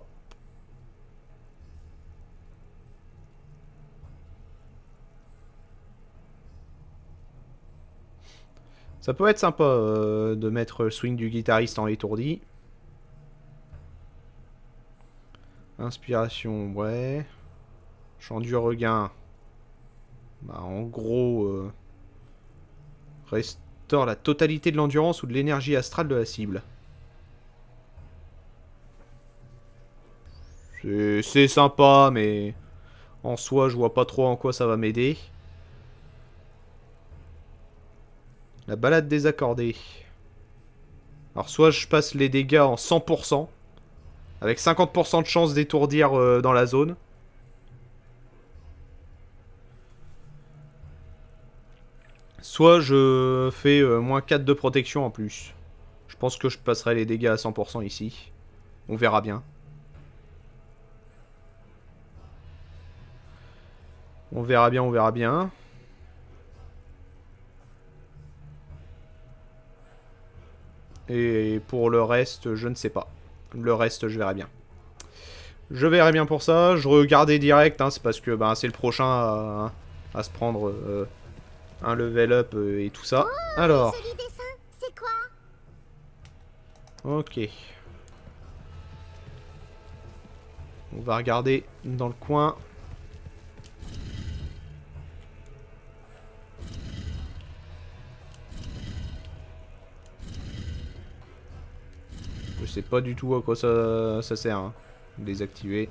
Ça peut être sympa de mettre le swing du guitariste en étourdi. Inspiration, ouais. Chant du regain. Bah, en gros, restaure la totalité de l'endurance ou de l'énergie astrale de la cible. C'est sympa, mais en soi, je vois pas trop en quoi ça va m'aider. La balade désaccordée. Alors soit je passe les dégâts en 100%, avec 50% de chance d'étourdir dans la zone. Soit je fais moins 4 de protection en plus. Je pense que je passerai les dégâts à 100% ici. On verra bien. On verra bien, on verra bien. Et pour le reste, je ne sais pas. Le reste, je verrai bien. Je verrai bien pour ça. Je regardais direct, hein, c'est parce que ben, c'est le prochain à se prendre un level up et tout ça. Oh, alors. Joli dessin, c'est quoi? Ok. On va regarder dans le coin. Je sais pas du tout à quoi ça sert. Hein. Désactiver.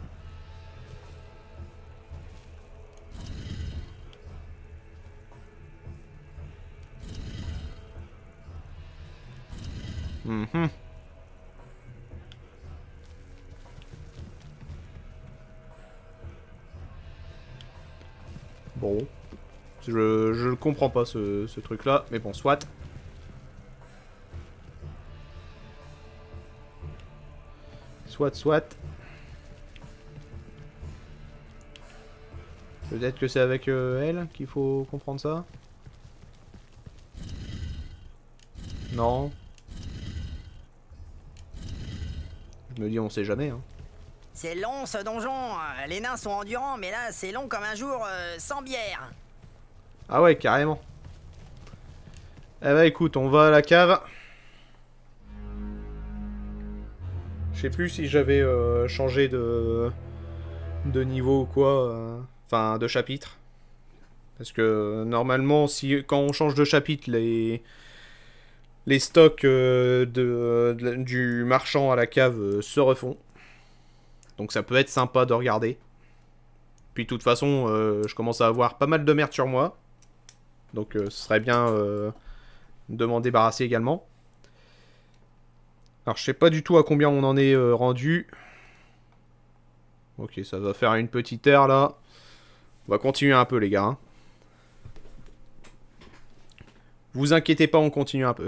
Mhm. Bon. Je le comprends pas ce truc-là, mais bon, soit. Soit. Peut-être que c'est avec elle qu'il faut comprendre ça. Non. Je me dis, on sait jamais, hein. C'est long ce donjon. Les nains sont endurants, mais là, c'est long comme un jour sans bière. Ah ouais, carrément. Eh bah écoute, on va à la cave. Je sais plus si j'avais changé de niveau ou quoi. Enfin, de chapitre. Parce que normalement, quand on change de chapitre, les stocks du marchand à la cave se refont. Donc ça peut être sympa de regarder. Puis de toute façon, je commence à avoir pas mal de merde sur moi. Donc ce serait bien de m'en débarrasser également. Alors je sais pas du tout à combien on en est rendu. Ok, ça va faire une petite heure là. On va continuer un peu les gars. Hein. Vous inquiétez pas, on continue un peu.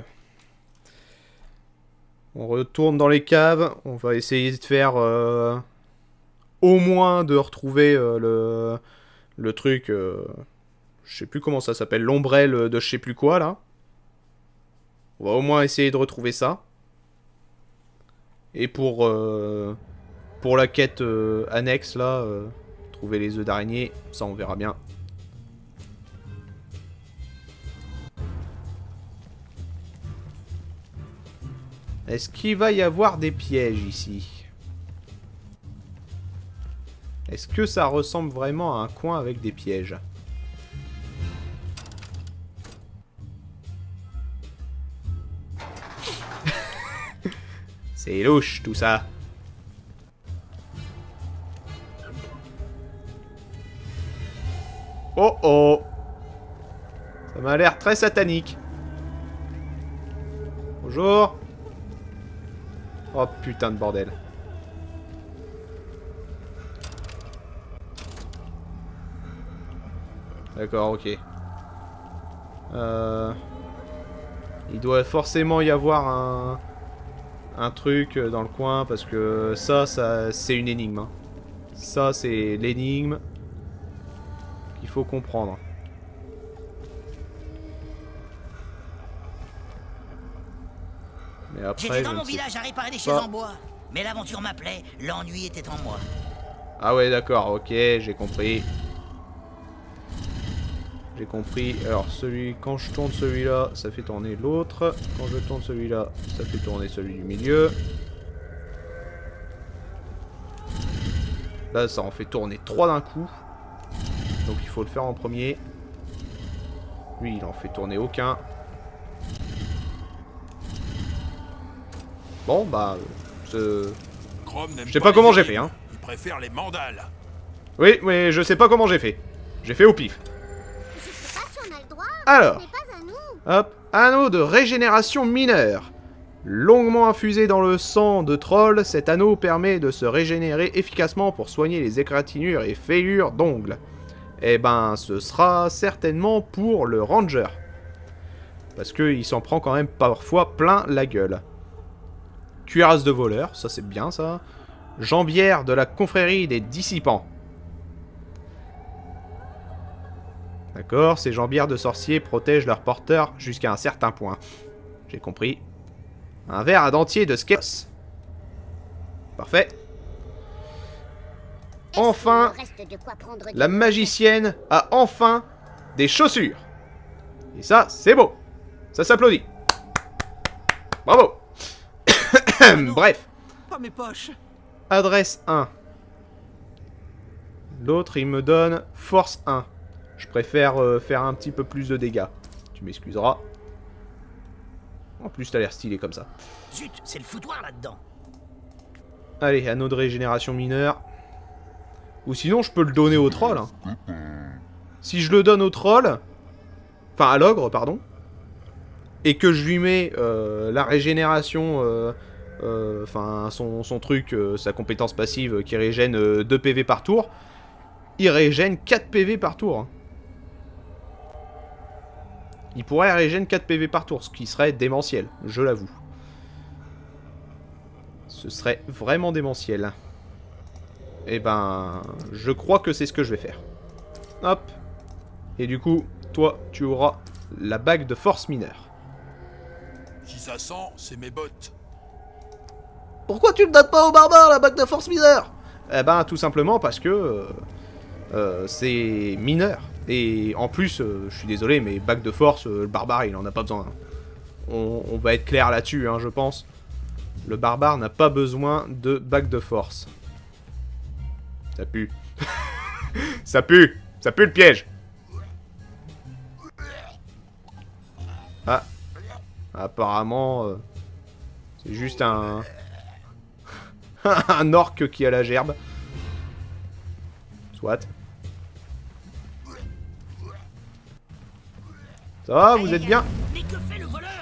On retourne dans les caves. On va essayer de faire... au moins de retrouver le truc... je sais plus comment ça s'appelle. L'ombrelle de je sais plus quoi, là. On va au moins essayer de retrouver ça. Et pour la quête annexe, là... trouver les œufs d'araignée. Ça, on verra bien. Est-ce qu'il va y avoir des pièges ici? Est-ce que ça ressemble vraiment à un coin avec des pièges? C'est louche tout ça. Oh oh! Ça m'a l'air très satanique. Bonjour. Oh putain de bordel. D'accord, ok. Il doit forcément y avoir un truc dans le coin parce que ça c'est une énigme. Hein. Ça c'est l'énigme qu'il faut comprendre. Mais après, j'étais dans mon village à réparer des chaises en bois. Mais l'aventure m'appelait, l'ennui était en moi. Ah ouais d'accord, ok, j'ai compris. J'ai compris. Alors quand je tourne celui-là, ça fait tourner l'autre. Quand je tourne celui-là, ça fait tourner celui du milieu. Là, ça en fait tourner 3 d'un coup. Donc il faut le faire en premier. Lui, il en fait tourner aucun. Bon, bah... je sais pas comment j'ai fait, hein. Il préfère les mandales. Oui, mais je sais pas comment j'ai fait. J'ai fait au pif. Je sais pas si on a le droit. Alors, Ce n'est pas à nous. hop, anneau de régénération mineure. Longuement infusé dans le sang de troll, cet anneau permet de se régénérer efficacement pour soigner les égratignures et fêlures d'ongles. Eh ben, ce sera certainement pour le ranger. Parce qu'il s'en prend quand même parfois plein la gueule. Cuirasse de voleur, ça c'est bien ça. Jambière de la confrérie des dissipants. D'accord, ces jambières de sorciers protègent leurs porteurs jusqu'à un certain point. J'ai compris. Un verre à dentier de Skelos. Parfait. Enfin, la magicienne a enfin des chaussures. Et ça, c'est beau. Ça s'applaudit. Bravo. Bref. Pas mes poches. Adresse 1. L'autre, il me donne force 1. Je préfère faire un petit peu plus de dégâts. Tu m'excuseras. En plus, t'as l'air stylé comme ça. Zut, c'est le foutoir là-dedans. Allez, anneau de régénération mineure. Ou sinon, je peux le donner au troll. Hein. Si je le donne au troll... Enfin, à l'ogre, pardon. Et que je lui mets la régénération... Enfin, son truc, sa compétence passive qui régène 2 PV par tour. Il régène 4 PV par tour. Hein. Il pourrait régénérer 4 PV par tour, ce qui serait démentiel, je l'avoue. Ce serait vraiment démentiel. Et ben, je crois que c'est ce que je vais faire. Hop. Et du coup, toi, tu auras la bague de force mineure. Si ça sent, c'est mes bottes. Pourquoi tu me donnes pas au barbare la bague de force mineure? Eh ben, tout simplement parce que c'est mineur. Et en plus, je suis désolé, mais bague de force, le barbare, il en a pas besoin. On va être clair là-dessus, hein, je pense. Le barbare n'a pas besoin de bague de force. Ça pue. Ça pue. Ça pue le piège. Ah. Apparemment, c'est juste un... un orc qui a la gerbe. Soit. Ça va, vous êtes bien? Mais que fait le voleur?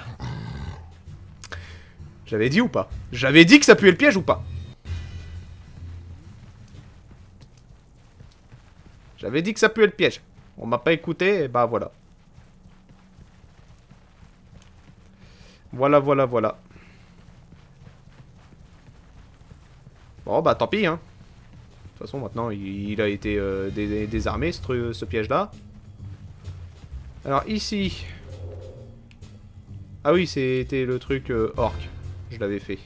J'avais dit ou pas? J'avais dit que ça puait le piège ou pas? J'avais dit que ça puait le piège. On m'a pas écouté, et bah voilà. Voilà. Bon bah tant pis hein. De toute façon maintenant il a été désarmé ce piège-là. Alors ici... Ah oui, c'était le truc orc. Je l'avais fait.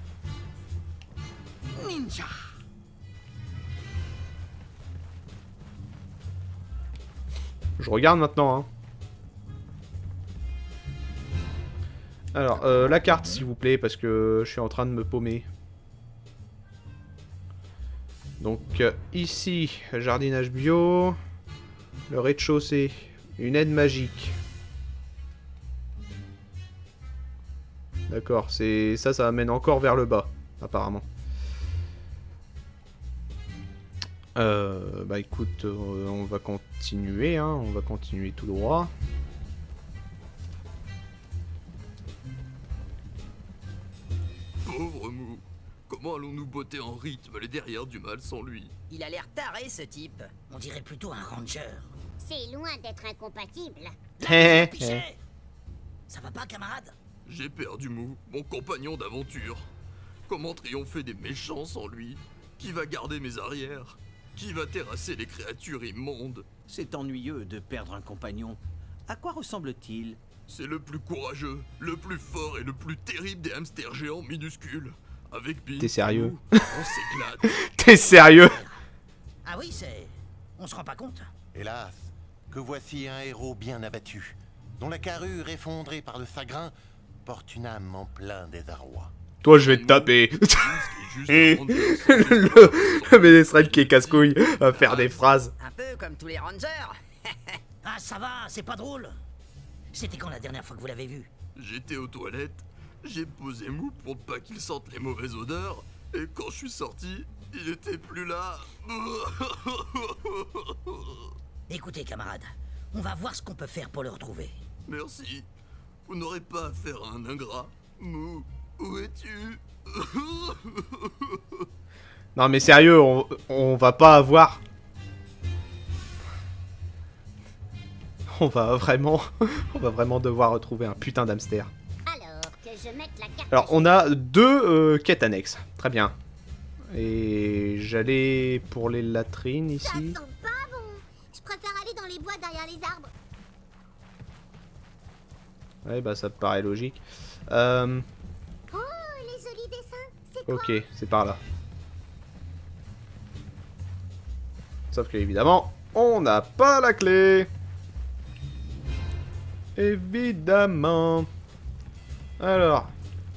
Ninja. Je regarde maintenant, hein. Alors, la carte, s'il vous plaît, parce que je suis en train de me paumer. Donc, ici, jardinage bio. Le rez-de-chaussée. Une aide magique. D'accord, c'est ça amène encore vers le bas, apparemment. Bah écoute, on va continuer, hein, on va continuer tout droit. Pauvre Mou. Comment allons-nous botter en rythme les derrières du mal sans lui? Il a l'air taré, ce type. On dirait plutôt un ranger. C'est loin d'être incompatible. Pichet. Ça va pas, camarade? J'ai perdu Mou, mon compagnon d'aventure. Comment triompher des méchants sans lui? Qui va garder mes arrières? Qui va terrasser les créatures immondes? C'est ennuyeux de perdre un compagnon. À quoi ressemble-t-il? C'est le plus courageux, le plus fort et le plus terrible des hamsters géants minuscules. Avec Pete, T'es sérieux? Mou, on s'éclate. T'es sérieux? Ah oui, c'est... On se rend pas compte. Hélas, que voici un héros bien abattu, dont la carrure effondrée par le chagrin porte une âme en plein désarroi. Toi, je vais te taper. Le ménestrel qui est casse-couille à faire des phrases. Un peu comme tous les rangers. Ah, ça va, c'est pas drôle. C'était quand la dernière fois que vous l'avez vu? J'étais aux toilettes, j'ai posé Mou pour ne pas qu'il sente les mauvaises odeurs, et quand je suis sorti, il était plus là. Écoutez, camarade, on va voir ce qu'on peut faire pour le retrouver. Merci. Vous n'aurez pas affaire à un ingrat. Mou, où es-tu? Non mais sérieux, on va pas avoir... On va vraiment devoir retrouver un putain d'hamster. Alors, que je mette la carte... Alors, on a deux quêtes annexes. Très bien. Et j'allais pour les latrines Ça ici. sent pas bon. Je préfère aller dans les bois derrière les arbres. Ouais, bah ça me paraît logique. Oh, les jolis dessins. C'est quoi? Ok, c'est par là. Sauf que évidemment, on n'a pas la clé. Évidemment. Alors.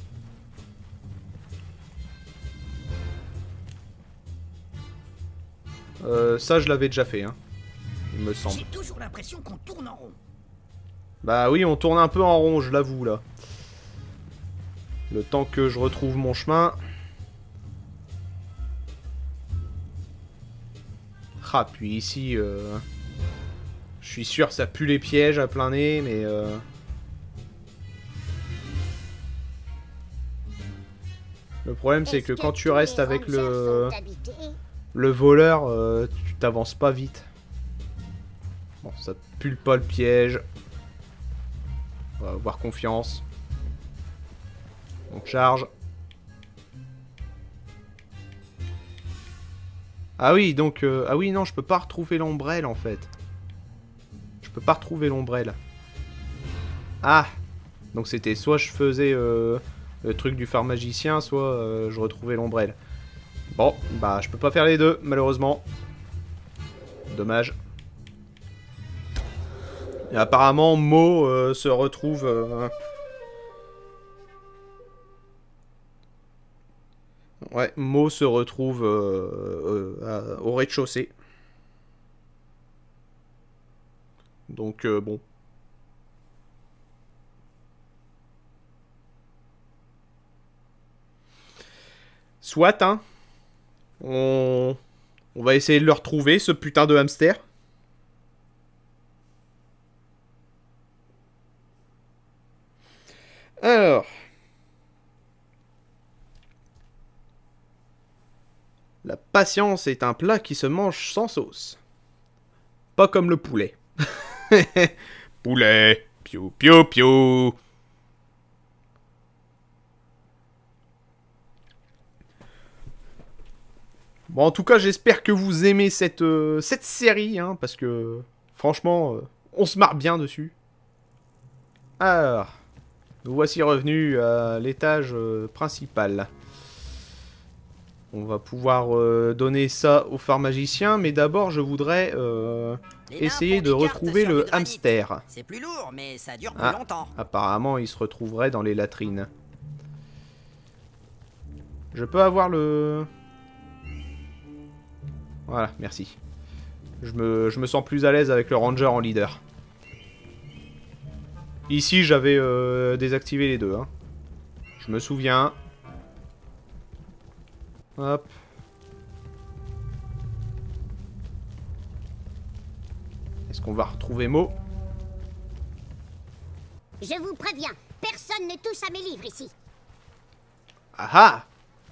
Ça, je l'avais déjà fait, hein. Il me semble. J'ai toujours l'impression qu'on tourne en rond. Bah oui, on tourne un peu en rond, je l'avoue, là. Le temps que je retrouve mon chemin. Ah, puis ici, je suis sûr ça pue les pièges à plein nez, mais... Le problème, c'est que quand tu restes avec le voleur, tu t'avances pas vite. Bon, ça pue pas le piège. On va avoir confiance. On charge. Ah oui, donc... ah oui, non, je peux pas retrouver l'ombrelle, en fait. Je peux pas retrouver l'ombrelle. Ah! Donc c'était soit je faisais le truc du pharmagicien, soit je retrouvais l'ombrelle. Bon, bah je peux pas faire les deux, malheureusement. Dommage. Et apparemment, Mo se retrouve... Ouais, Mo se retrouve au rez-de-chaussée. Donc, bon. Soit, hein. On va essayer de le retrouver, ce putain de hamster. Alors... La patience est un plat qui se mange sans sauce. Pas comme le poulet. Poulet, piou piou piou. Bon, en tout cas, j'espère que vous aimez cette série, hein, parce que, franchement, on se marre bien dessus. Alors, nous voici revenus à l'étage principal. On va pouvoir donner ça au pharmagicien, mais d'abord je voudrais essayer de retrouver le hamster. C'est plus lourd, mais ça dure plus longtemps. Apparemment, il se retrouverait dans les latrines. Je peux avoir le... Voilà, merci. Je me sens plus à l'aise avec le ranger en leader. Ici, j'avais désactivé les deux. Hein. Je me souviens... Hop. Est-ce qu'on va retrouver Mo? Je vous préviens, personne ne touche à mes livres ici. Ah ah!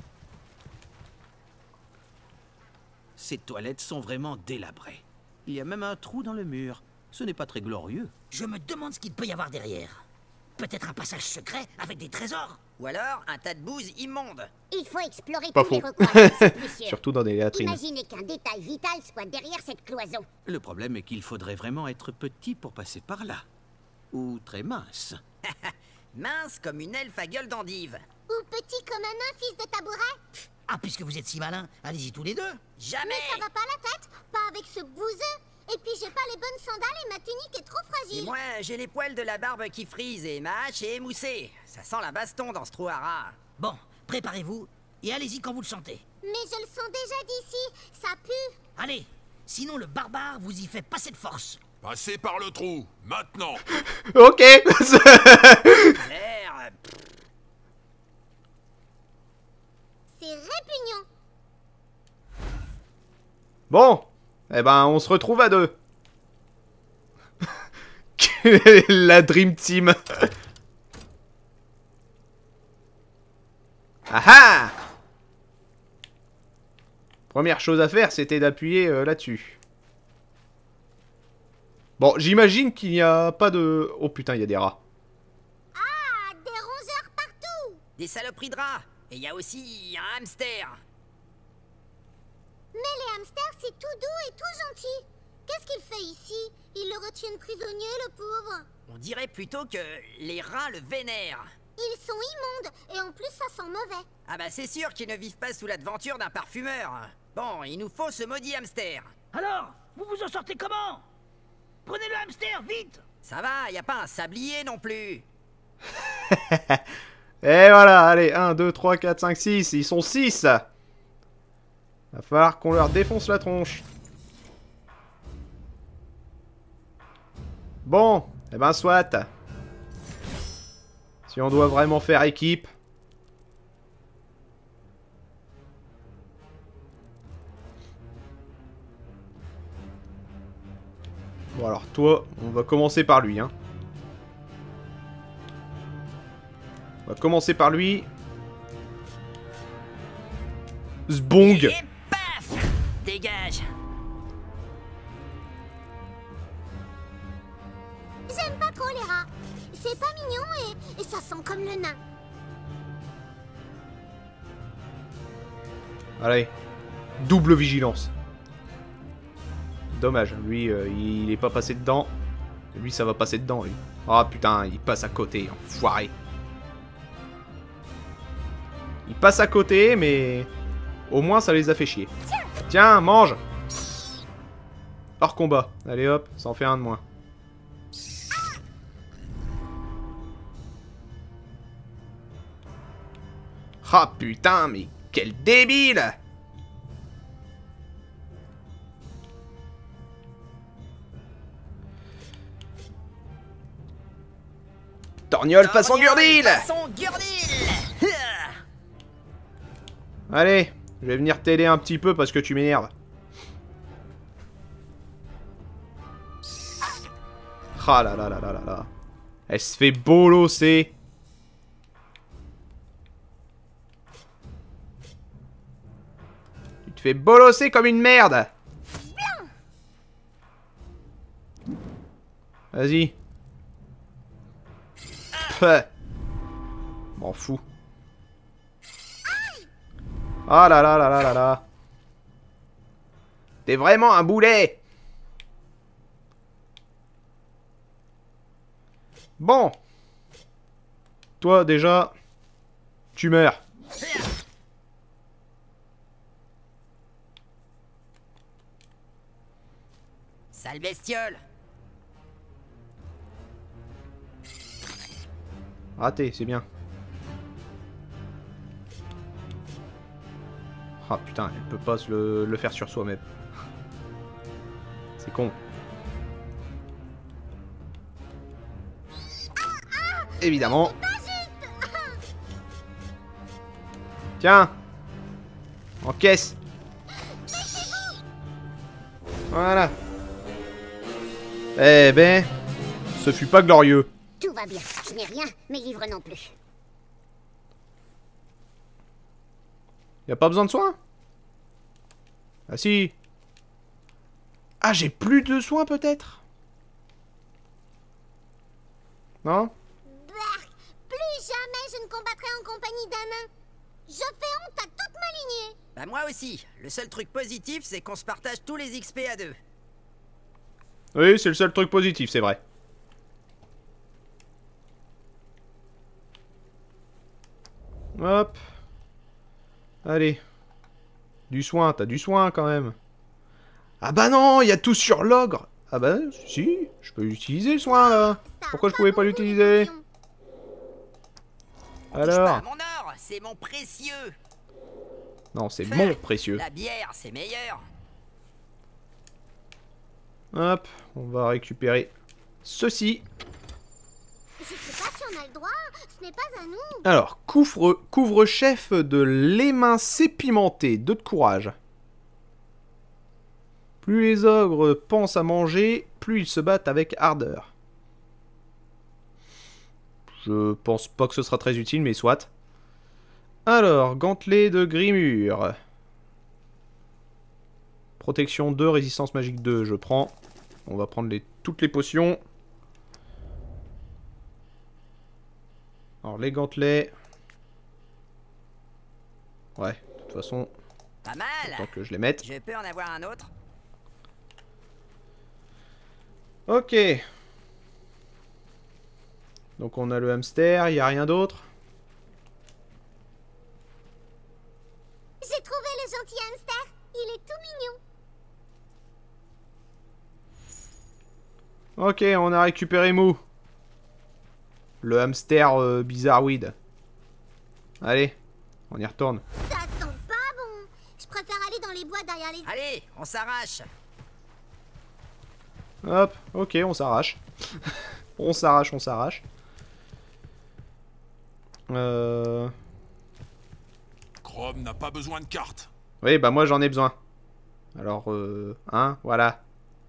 Ces toilettes sont vraiment délabrées. Il y a même un trou dans le mur. Ce n'est pas très glorieux. Je me demande ce qu'il peut y avoir derrière. Peut-être un passage secret avec des trésors? Ou alors un tas de bouse immonde? Il faut explorer Pas tous les faux. recoins de cette poussière. Surtout dans des latrines. Imaginez qu'un détail vital soit derrière cette cloison. Le problème est qu'il faudrait vraiment être petit pour passer par là. Ou très mince. Mince comme une elfe à gueule d'endive. Ou petit comme un nain fils de tabouret. Ah, puisque vous êtes si malin, allez-y tous les deux. Jamais! Mais ça va pas la tête, pas avec ce bouseux. Et puis j'ai pas les bonnes sandales et ma tunique est trop Et fragile. moi, j'ai les poils de la barbe qui frise et ma hache est émoussée. Ça sent la baston dans ce trou à rats. Bon, préparez-vous et allez-y quand vous le sentez. Mais je le sens déjà d'ici, ça pue. Allez, sinon le barbare vous y fait passer de force. Passez par le trou, maintenant. Ok. Merde. C'est répugnant. Bon. Eh ben, on se retrouve à deux. La Dream Team. Ah ah! Première chose à faire, c'était d'appuyer là-dessus. Bon, j'imagine qu'il n'y a pas de... Oh putain, il y a des rats. Ah, des rongeurs partout. Des saloperies de rats. Et il y a aussi un hamster. Mais les hamsters, c'est tout doux et tout gentil. Qu'est-ce qu'il fait ici? Ils le retiennent prisonnier, le pauvre. On dirait plutôt que les rats le vénèrent. Ils sont immondes et en plus ça sent mauvais. Ah bah c'est sûr qu'ils ne vivent pas sous l'aventure d'un parfumeur. Bon, il nous faut ce maudit hamster. Alors, vous vous en sortez comment? Prenez le hamster, vite! Ça va, y a pas un sablier non plus. Et voilà, allez, 1, 2, 3, 4, 5, 6. Ils sont 6. Va falloir qu'on leur défonce la tronche. Bon, eh ben soit. Si on doit vraiment faire équipe. Bon alors toi, on va commencer par lui, hein. On va commencer par lui. Zbong. Et paf! Dégage. J'aime pas trop les rats. C'est c'est pas mignon et ça sent comme le nain. Allez. Double vigilance. Dommage, lui, il est pas passé dedans. Lui, ça va passer dedans, lui. Ah putain, il passe à côté, enfoiré. Il passe à côté, mais... Au moins, ça les a fait chier. Tiens, mange. Hors combat. Allez hop, ça en fait un de moins. Ah putain, mais quel débile! Torgnole façon Gurdil! Façon Gurdil. Allez, je vais venir t'aider un petit peu parce que tu m'énerves. Ah là là là là là là. Elle se fait bolosser. Tu te fais bolosser comme une merde. Vas-y. M'en fous. Ah là là là là là là. T'es vraiment un boulet. Bon. Toi, déjà, tu meurs. Sale bestiole. Raté, c'est bien. Ah putain, elle peut pas se le faire sur soi-même. C'est con. Évidemment. Tiens. Encaisse. Voilà. Eh ben, ce fut pas glorieux. Tout va bien, je n'ai rien, mes livres non plus. Y a pas besoin de soins? Ah si. Ah, j'ai plus de soins peut-être? Non? Bark, plus jamais je ne combattrai en compagnie d'un nain. Je fais honte à toute ma lignée. Bah moi aussi. Le seul truc positif, c'est qu'on se partage tous les XP à deux. Oui, c'est le seul truc positif, c'est vrai. Hop. Allez. Du soin, t'as du soin quand même. Ah bah non, il y a tout sur l'ogre. Ah bah si, je peux utiliser le soin là. Pourquoi je pouvais pas l'utiliser? Alors? Mon or, c'est mon précieux. Non, c'est mon précieux. La bière, c'est meilleur. Hop, on va récupérer ceci. Je sais pas si on a le droit, ce n'est pas à nous. Alors, couvre-chef de l'émincé pimenté, 2 de courage. Plus les ogres pensent à manger, plus ils se battent avec ardeur. Je pense pas que ce sera très utile, mais soit. Alors, gantelet de Grimure. Protection 2, résistance magique 2, je prends. On va prendre toutes les potions. Alors, les gantelets. Ouais, de toute façon, Pas mal. tant que je les mette. Je peux en avoir un autre. Ok. Donc on a le hamster, il n'y a rien d'autre. J'ai trouvé le gentil hamster, il est tout mignon. Ok, on a récupéré Mou. Le hamster bizarroïde. Allez, on y retourne. Ça sent pas bon. Je préfère aller dans les bois derrière les... Allez, on s'arrache. Hop, ok, on s'arrache. On s'arrache, on s'arrache. Chrome n'a pas besoin de carte. Oui, bah moi j'en ai besoin. Alors, hein, voilà.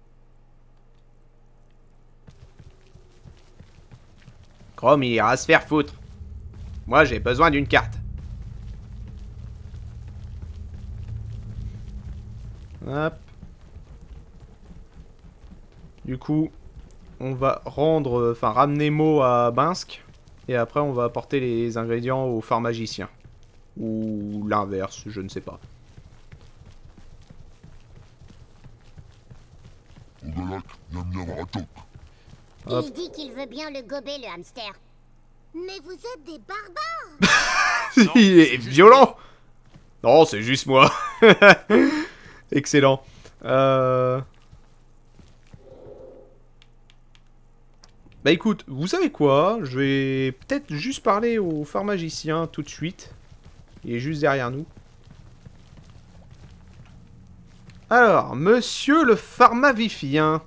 Chrome, il ira se faire foutre. Moi, j'ai besoin d'une carte. Hop. Du coup, on va rendre, enfin ramener Mo à Binsk. Et après, on va apporter les ingrédients au pharmagicien. Ou l'inverse, je ne sais pas. Hop. Il dit qu'il veut bien le gober, le hamster. Mais vous êtes des barbares. Il est violent. Non, c'est juste moi. Excellent. Bah écoute, vous savez quoi? Je vais peut-être juste parler au pharmagicien tout de suite. Il est juste derrière nous. Alors, monsieur le pharmavifien.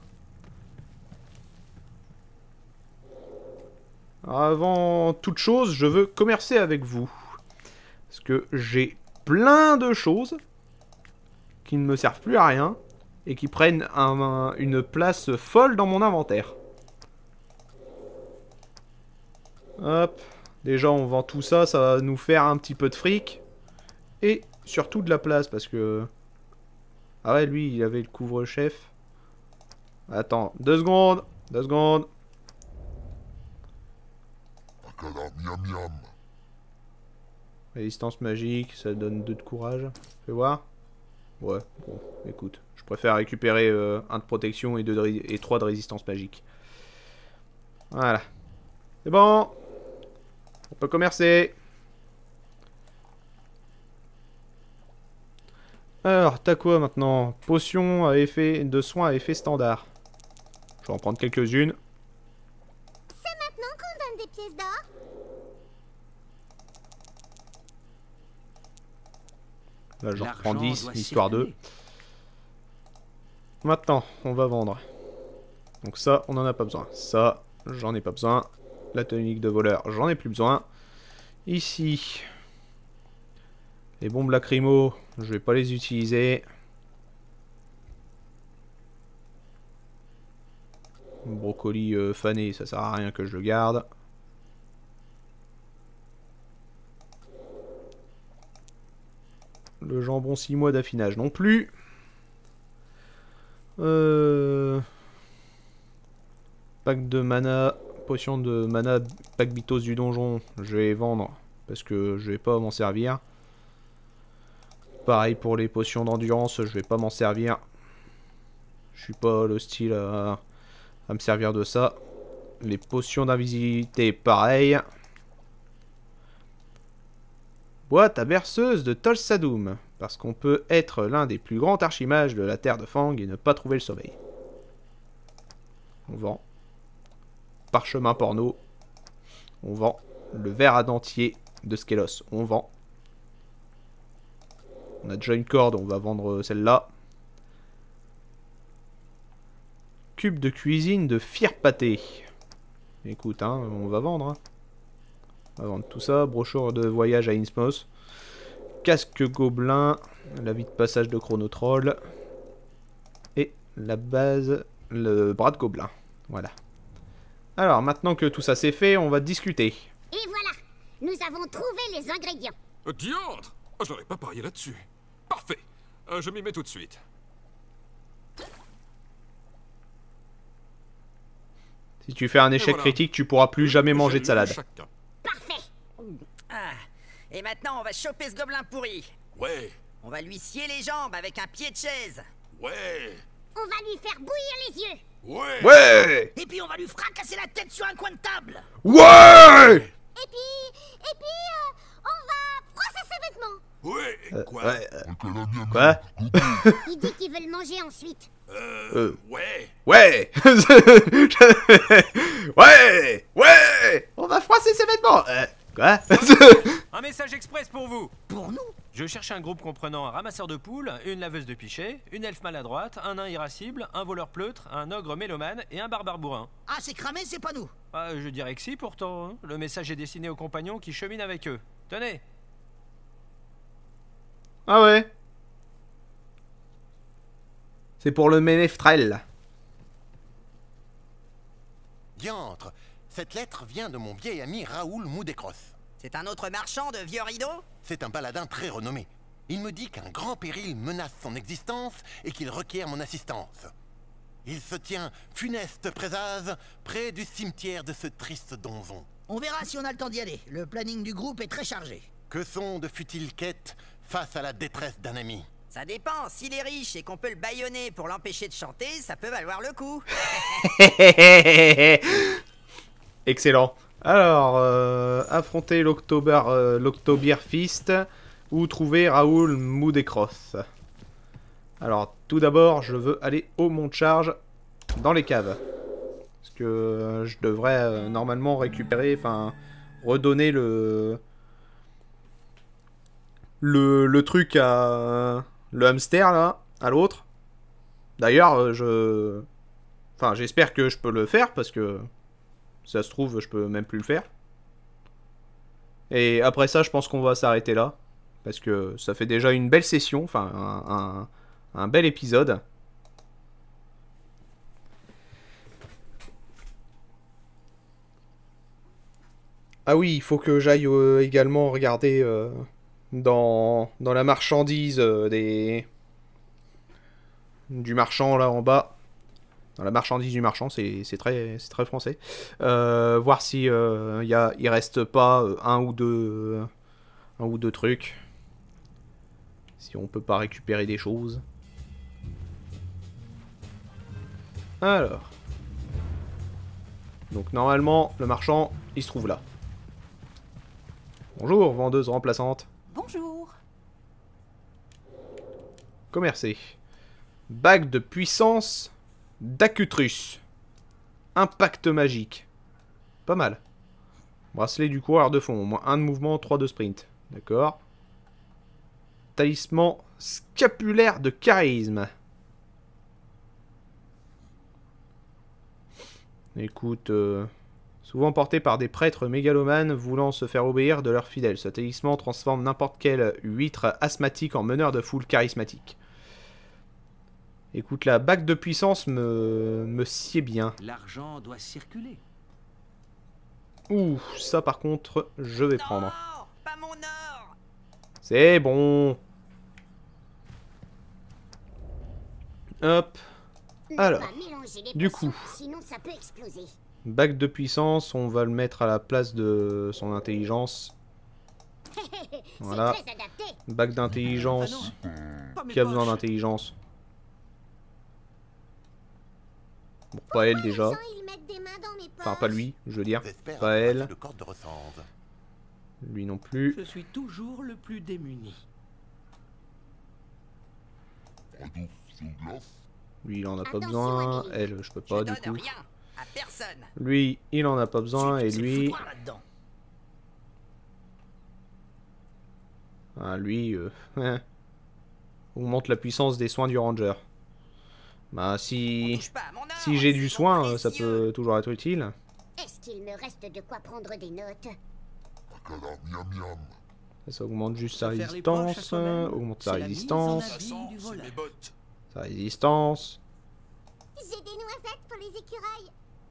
Avant toute chose, je veux commercer avec vous. Parce que j'ai plein de choses qui ne me servent plus à rien et qui prennent une place folle dans mon inventaire. Hop. Déjà, on vend tout ça, ça va nous faire un petit peu de fric. Et surtout de la place, parce que... Ah ouais, lui, il avait le couvre-chef. Attends, 2 secondes. 2 secondes. Résistance magique, ça donne 2 de courage. Fais voir. Ouais, bon, écoute. Je préfère récupérer 1 de protection et 3 de résistance magique. Voilà. C'est bon. On peut commercer. Alors, t'as quoi maintenant? Potion à effet de soin à effet standard. Je vais en prendre quelques-unes. C'est maintenant qu'on donne des pièces d'or. Là, j'en reprends L'argent 10, doit histoire de... circuler. Maintenant, on va vendre. Donc ça, on n'en a pas besoin. Ça, j'en ai pas besoin. La tonique de voleur, j'en ai plus besoin. Ici, les bombes lacrymo, je vais pas les utiliser. Brocoli fané, ça sert à rien que je le garde. Le jambon 6 mois d'affinage non plus. Pack de mana, potion de mana, pack bitos du donjon, je vais vendre parce que je vais pas m'en servir. Pareil pour les potions d'endurance, je vais pas m'en servir. Je suis pas le style à me servir de ça. Les potions d'invisibilité, pareil. Boîte à berceuse de Tol Sadoum, parce qu'on peut être l'un des plus grands archimages de la terre de Fang et ne pas trouver le sommeil. On vend. Parchemin porno. On vend. Le verre à dentier de Skelos. On vend. On a déjà une corde, on va vendre celle-là. Cube de cuisine de Fir Pâté. Écoute, hein, on va vendre. Hein. On va vendre tout ça. Brochure de voyage à Innsmouth. Casque gobelin. La vie de passage de Chronotroll. Et la base, le bras de gobelin. Voilà. Alors, maintenant que tout ça c'est fait, on va discuter. Et voilà, nous avons trouvé les ingrédients. Diantre! Je n'aurais pas parié là-dessus. Parfait. Je m'y mets tout de suite. Si tu fais un échec voilà. critique, tu pourras plus jamais manger de salade. Chacun. Parfait. Ah. Et maintenant, on va choper ce gobelin pourri. Ouais, On va lui scier les jambes avec un pied de chaise. ouais, On va lui faire bouillir les yeux. ouais. Ouais! Et puis on va lui fracasser la tête sur un coin de table. Ouais! Et puis, on va froisser ses vêtements. Ouais, quoi? Ouais, quoi? Il dit qu'il veut le manger ensuite. Ouais. Ouais! Ouais! Ouais! On va froisser ses vêtements! Quoi? Un message express pour vous. Pour nous? Je cherche un groupe comprenant un ramasseur de poules, une laveuse de pichets, une elfe maladroite, un nain irascible, un voleur pleutre, un ogre mélomane et un barbare bourrin. Ah, c'est cramé, c'est pas nous. Ah, je dirais que si pourtant. Hein. Le message est destiné aux compagnons qui cheminent avec eux. Tenez. Ah ouais? C'est pour le ménestrel. Diantre, cette lettre vient de mon vieil ami Raoul Moudécross. C'est un autre marchand de vieux rideaux? C'est un paladin très renommé. Il me dit qu'un grand péril menace son existence et qu'il requiert mon assistance. Il se tient, funeste présage, près du cimetière de ce triste donjon. On verra si on a le temps d'y aller. Le planning du groupe est très chargé. Que sont de futiles quêtes face à la détresse d'un ami? Ça dépend, s'il est riche et qu'on peut le bâillonner pour l'empêcher de chanter, ça peut valoir le coup. Excellent. Alors, affronter l'Octobierfist ou trouver Raoul Moudécross. Alors, tout d'abord, je veux aller au mont de charge dans les caves. Parce que je devrais normalement récupérer, enfin, redonner le truc à le hamster là, à l'autre. D'ailleurs, j'espère que je peux le faire parce que si ça se trouve, je peux même plus le faire. Et après ça, je pense qu'on va s'arrêter là. Parce que ça fait déjà une belle session, enfin un bel épisode. Ah oui, il faut que j'aille également regarder dans la marchandise du marchand là en bas. Dans la marchandise du marchand, c'est très français. Voir si il reste pas un ou deux trucs. Si on peut pas récupérer des choses. Alors. Donc normalement, le marchand, il se trouve là. Bonjour, vendeuse remplaçante. Bonjour. Commercer. Bague de puissance d'Acutrus. Impact magique. Pas mal. Bracelet du coureur de fond. Au moins 1 de mouvement, 3 de sprint. D'accord. Talisman scapulaire de charisme. Écoute, souvent porté par des prêtres mégalomanes voulant se faire obéir de leurs fidèles. Ce talisman transforme n'importe quel huître asthmatique en meneur de foule charismatique. Écoute, la bague de puissance me sied bien. L'argent doit circuler. Ouh, ça par contre, je vais prendre. Non, pas mon or. C'est bon. Hop. Alors, du coup, sinon ça peut exploser. bague de puissance, on va le mettre à la place de son intelligence. Voilà. C'est très adapté. Bague d'intelligence. Qui a besoin d'intelligence? Bon, pas elle déjà. Les gens, ils mettent des mains dans mes poches. Enfin, pas lui, je veux dire. J'espère Pas elle. le corps de ressemble. Lui non plus. Je suis toujours le plus démuni. Lui, il en a pas Attention, besoin. Amélie. Elle, je peux pas, Je du donne coup. rien à personne. Lui, il en a pas besoin. Et C'est le lui... foutoir là-dedans. Ah, lui... augmente la puissance des soins du ranger. Bah, On si... touche pas à mon or, Si j'ai du c'est soin, mon ça précieux. peut toujours être utile. Est-ce qu'il me reste de quoi prendre des notes? Ça augmente juste sa Se faire les poches à résistance. soi-même, Augmente c'est sa la mise résistance. en abîme du voleur. Sa résistance. J'ai des noisettes pour les écureuils.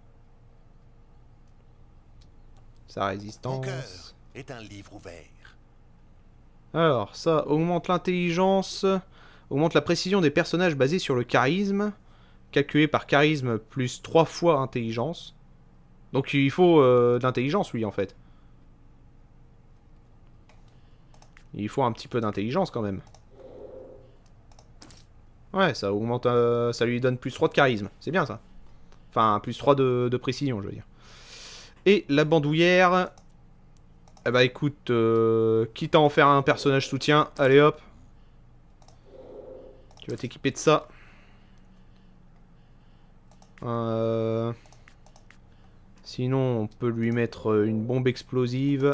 Sa Mon résistance. cœur est un livre ouvert. Alors, ça augmente l'intelligence. Augmente la précision des personnages basés sur le charisme. Calculé par charisme plus 3 fois intelligence. Donc il faut de l'intelligence, lui, en fait. Il faut un petit peu d'intelligence, quand même. Ouais, ça augmente... ça lui donne plus 3 de charisme. C'est bien, ça. Enfin, plus 3 de précision, je veux dire. Et la bandoulière... Eh bah écoute, quitte à en faire un personnage soutien, allez hop. Tu vas t'équiper de ça. Sinon, on peut lui mettre une bombe explosive.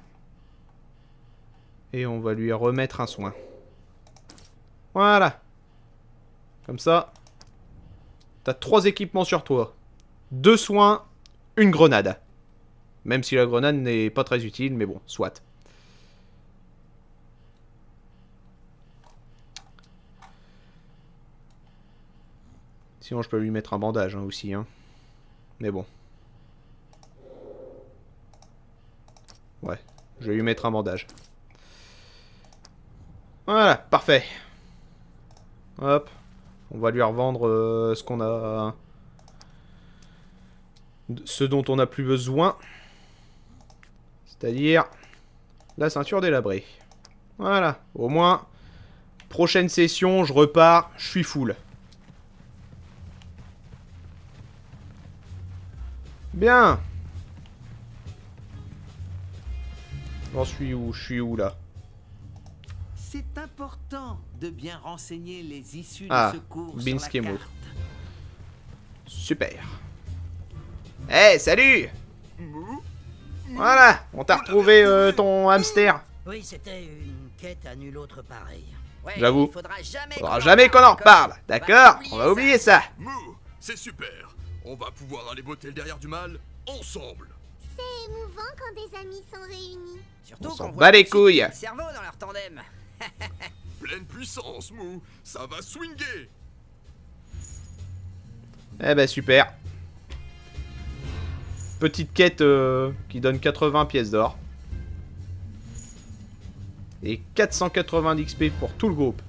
Et on va lui remettre un soin. Voilà. Comme ça. T'as 3 équipements sur toi. 2 soins, une grenade. Même si la grenade n'est pas très utile, mais bon, soit. Sinon, je peux lui mettre un bandage hein, aussi. Hein. Mais bon. Ouais, je vais lui mettre un bandage. Voilà, parfait. Hop. On va lui revendre ce qu'on a... Ce dont on n'a plus besoin. C'est-à-dire la ceinture délabrée. Voilà, au moins, prochaine session, je repars, je suis full. Bien. J'en suis où? Je suis où là? C'est important de bien renseigner les issues Ah, de secours Beans sur qui est la mort. carte. Super. Eh, salut! Voilà, on t'a retrouvé ton hamster. Oui, c'était une quête à nul autre pareil. Ouais, J'avoue. il faudra Faudra jamais qu'on en reparle, d'accord? On va oublier ça. Mou, c'est super. On va pouvoir aller botter le derrière du mal ensemble. C'est émouvant quand des amis sont réunis. Surtout On s'en qu'on bat voit les tout de suite couilles. le cerveau dans leur tandem. Pleine puissance, Mou. Ça va swinger. Eh ben super. Petite quête qui donne 80 pièces d'or. Et 480 d'XP pour tout le groupe.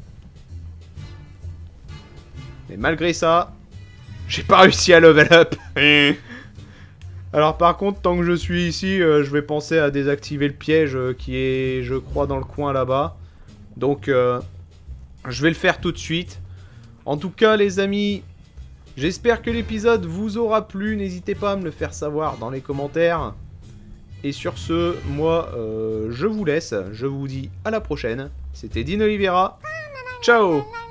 Mais malgré ça, j'ai pas réussi à level up. Alors par contre, tant que je suis ici, je vais penser à désactiver le piège qui est, je crois, dans le coin là-bas. Donc, je vais le faire tout de suite. En tout cas, les amis, j'espère que l'épisode vous aura plu. N'hésitez pas à me le faire savoir dans les commentaires. Et sur ce, moi, je vous laisse. Je vous dis à la prochaine. C'était Dean Oliveira. Ciao!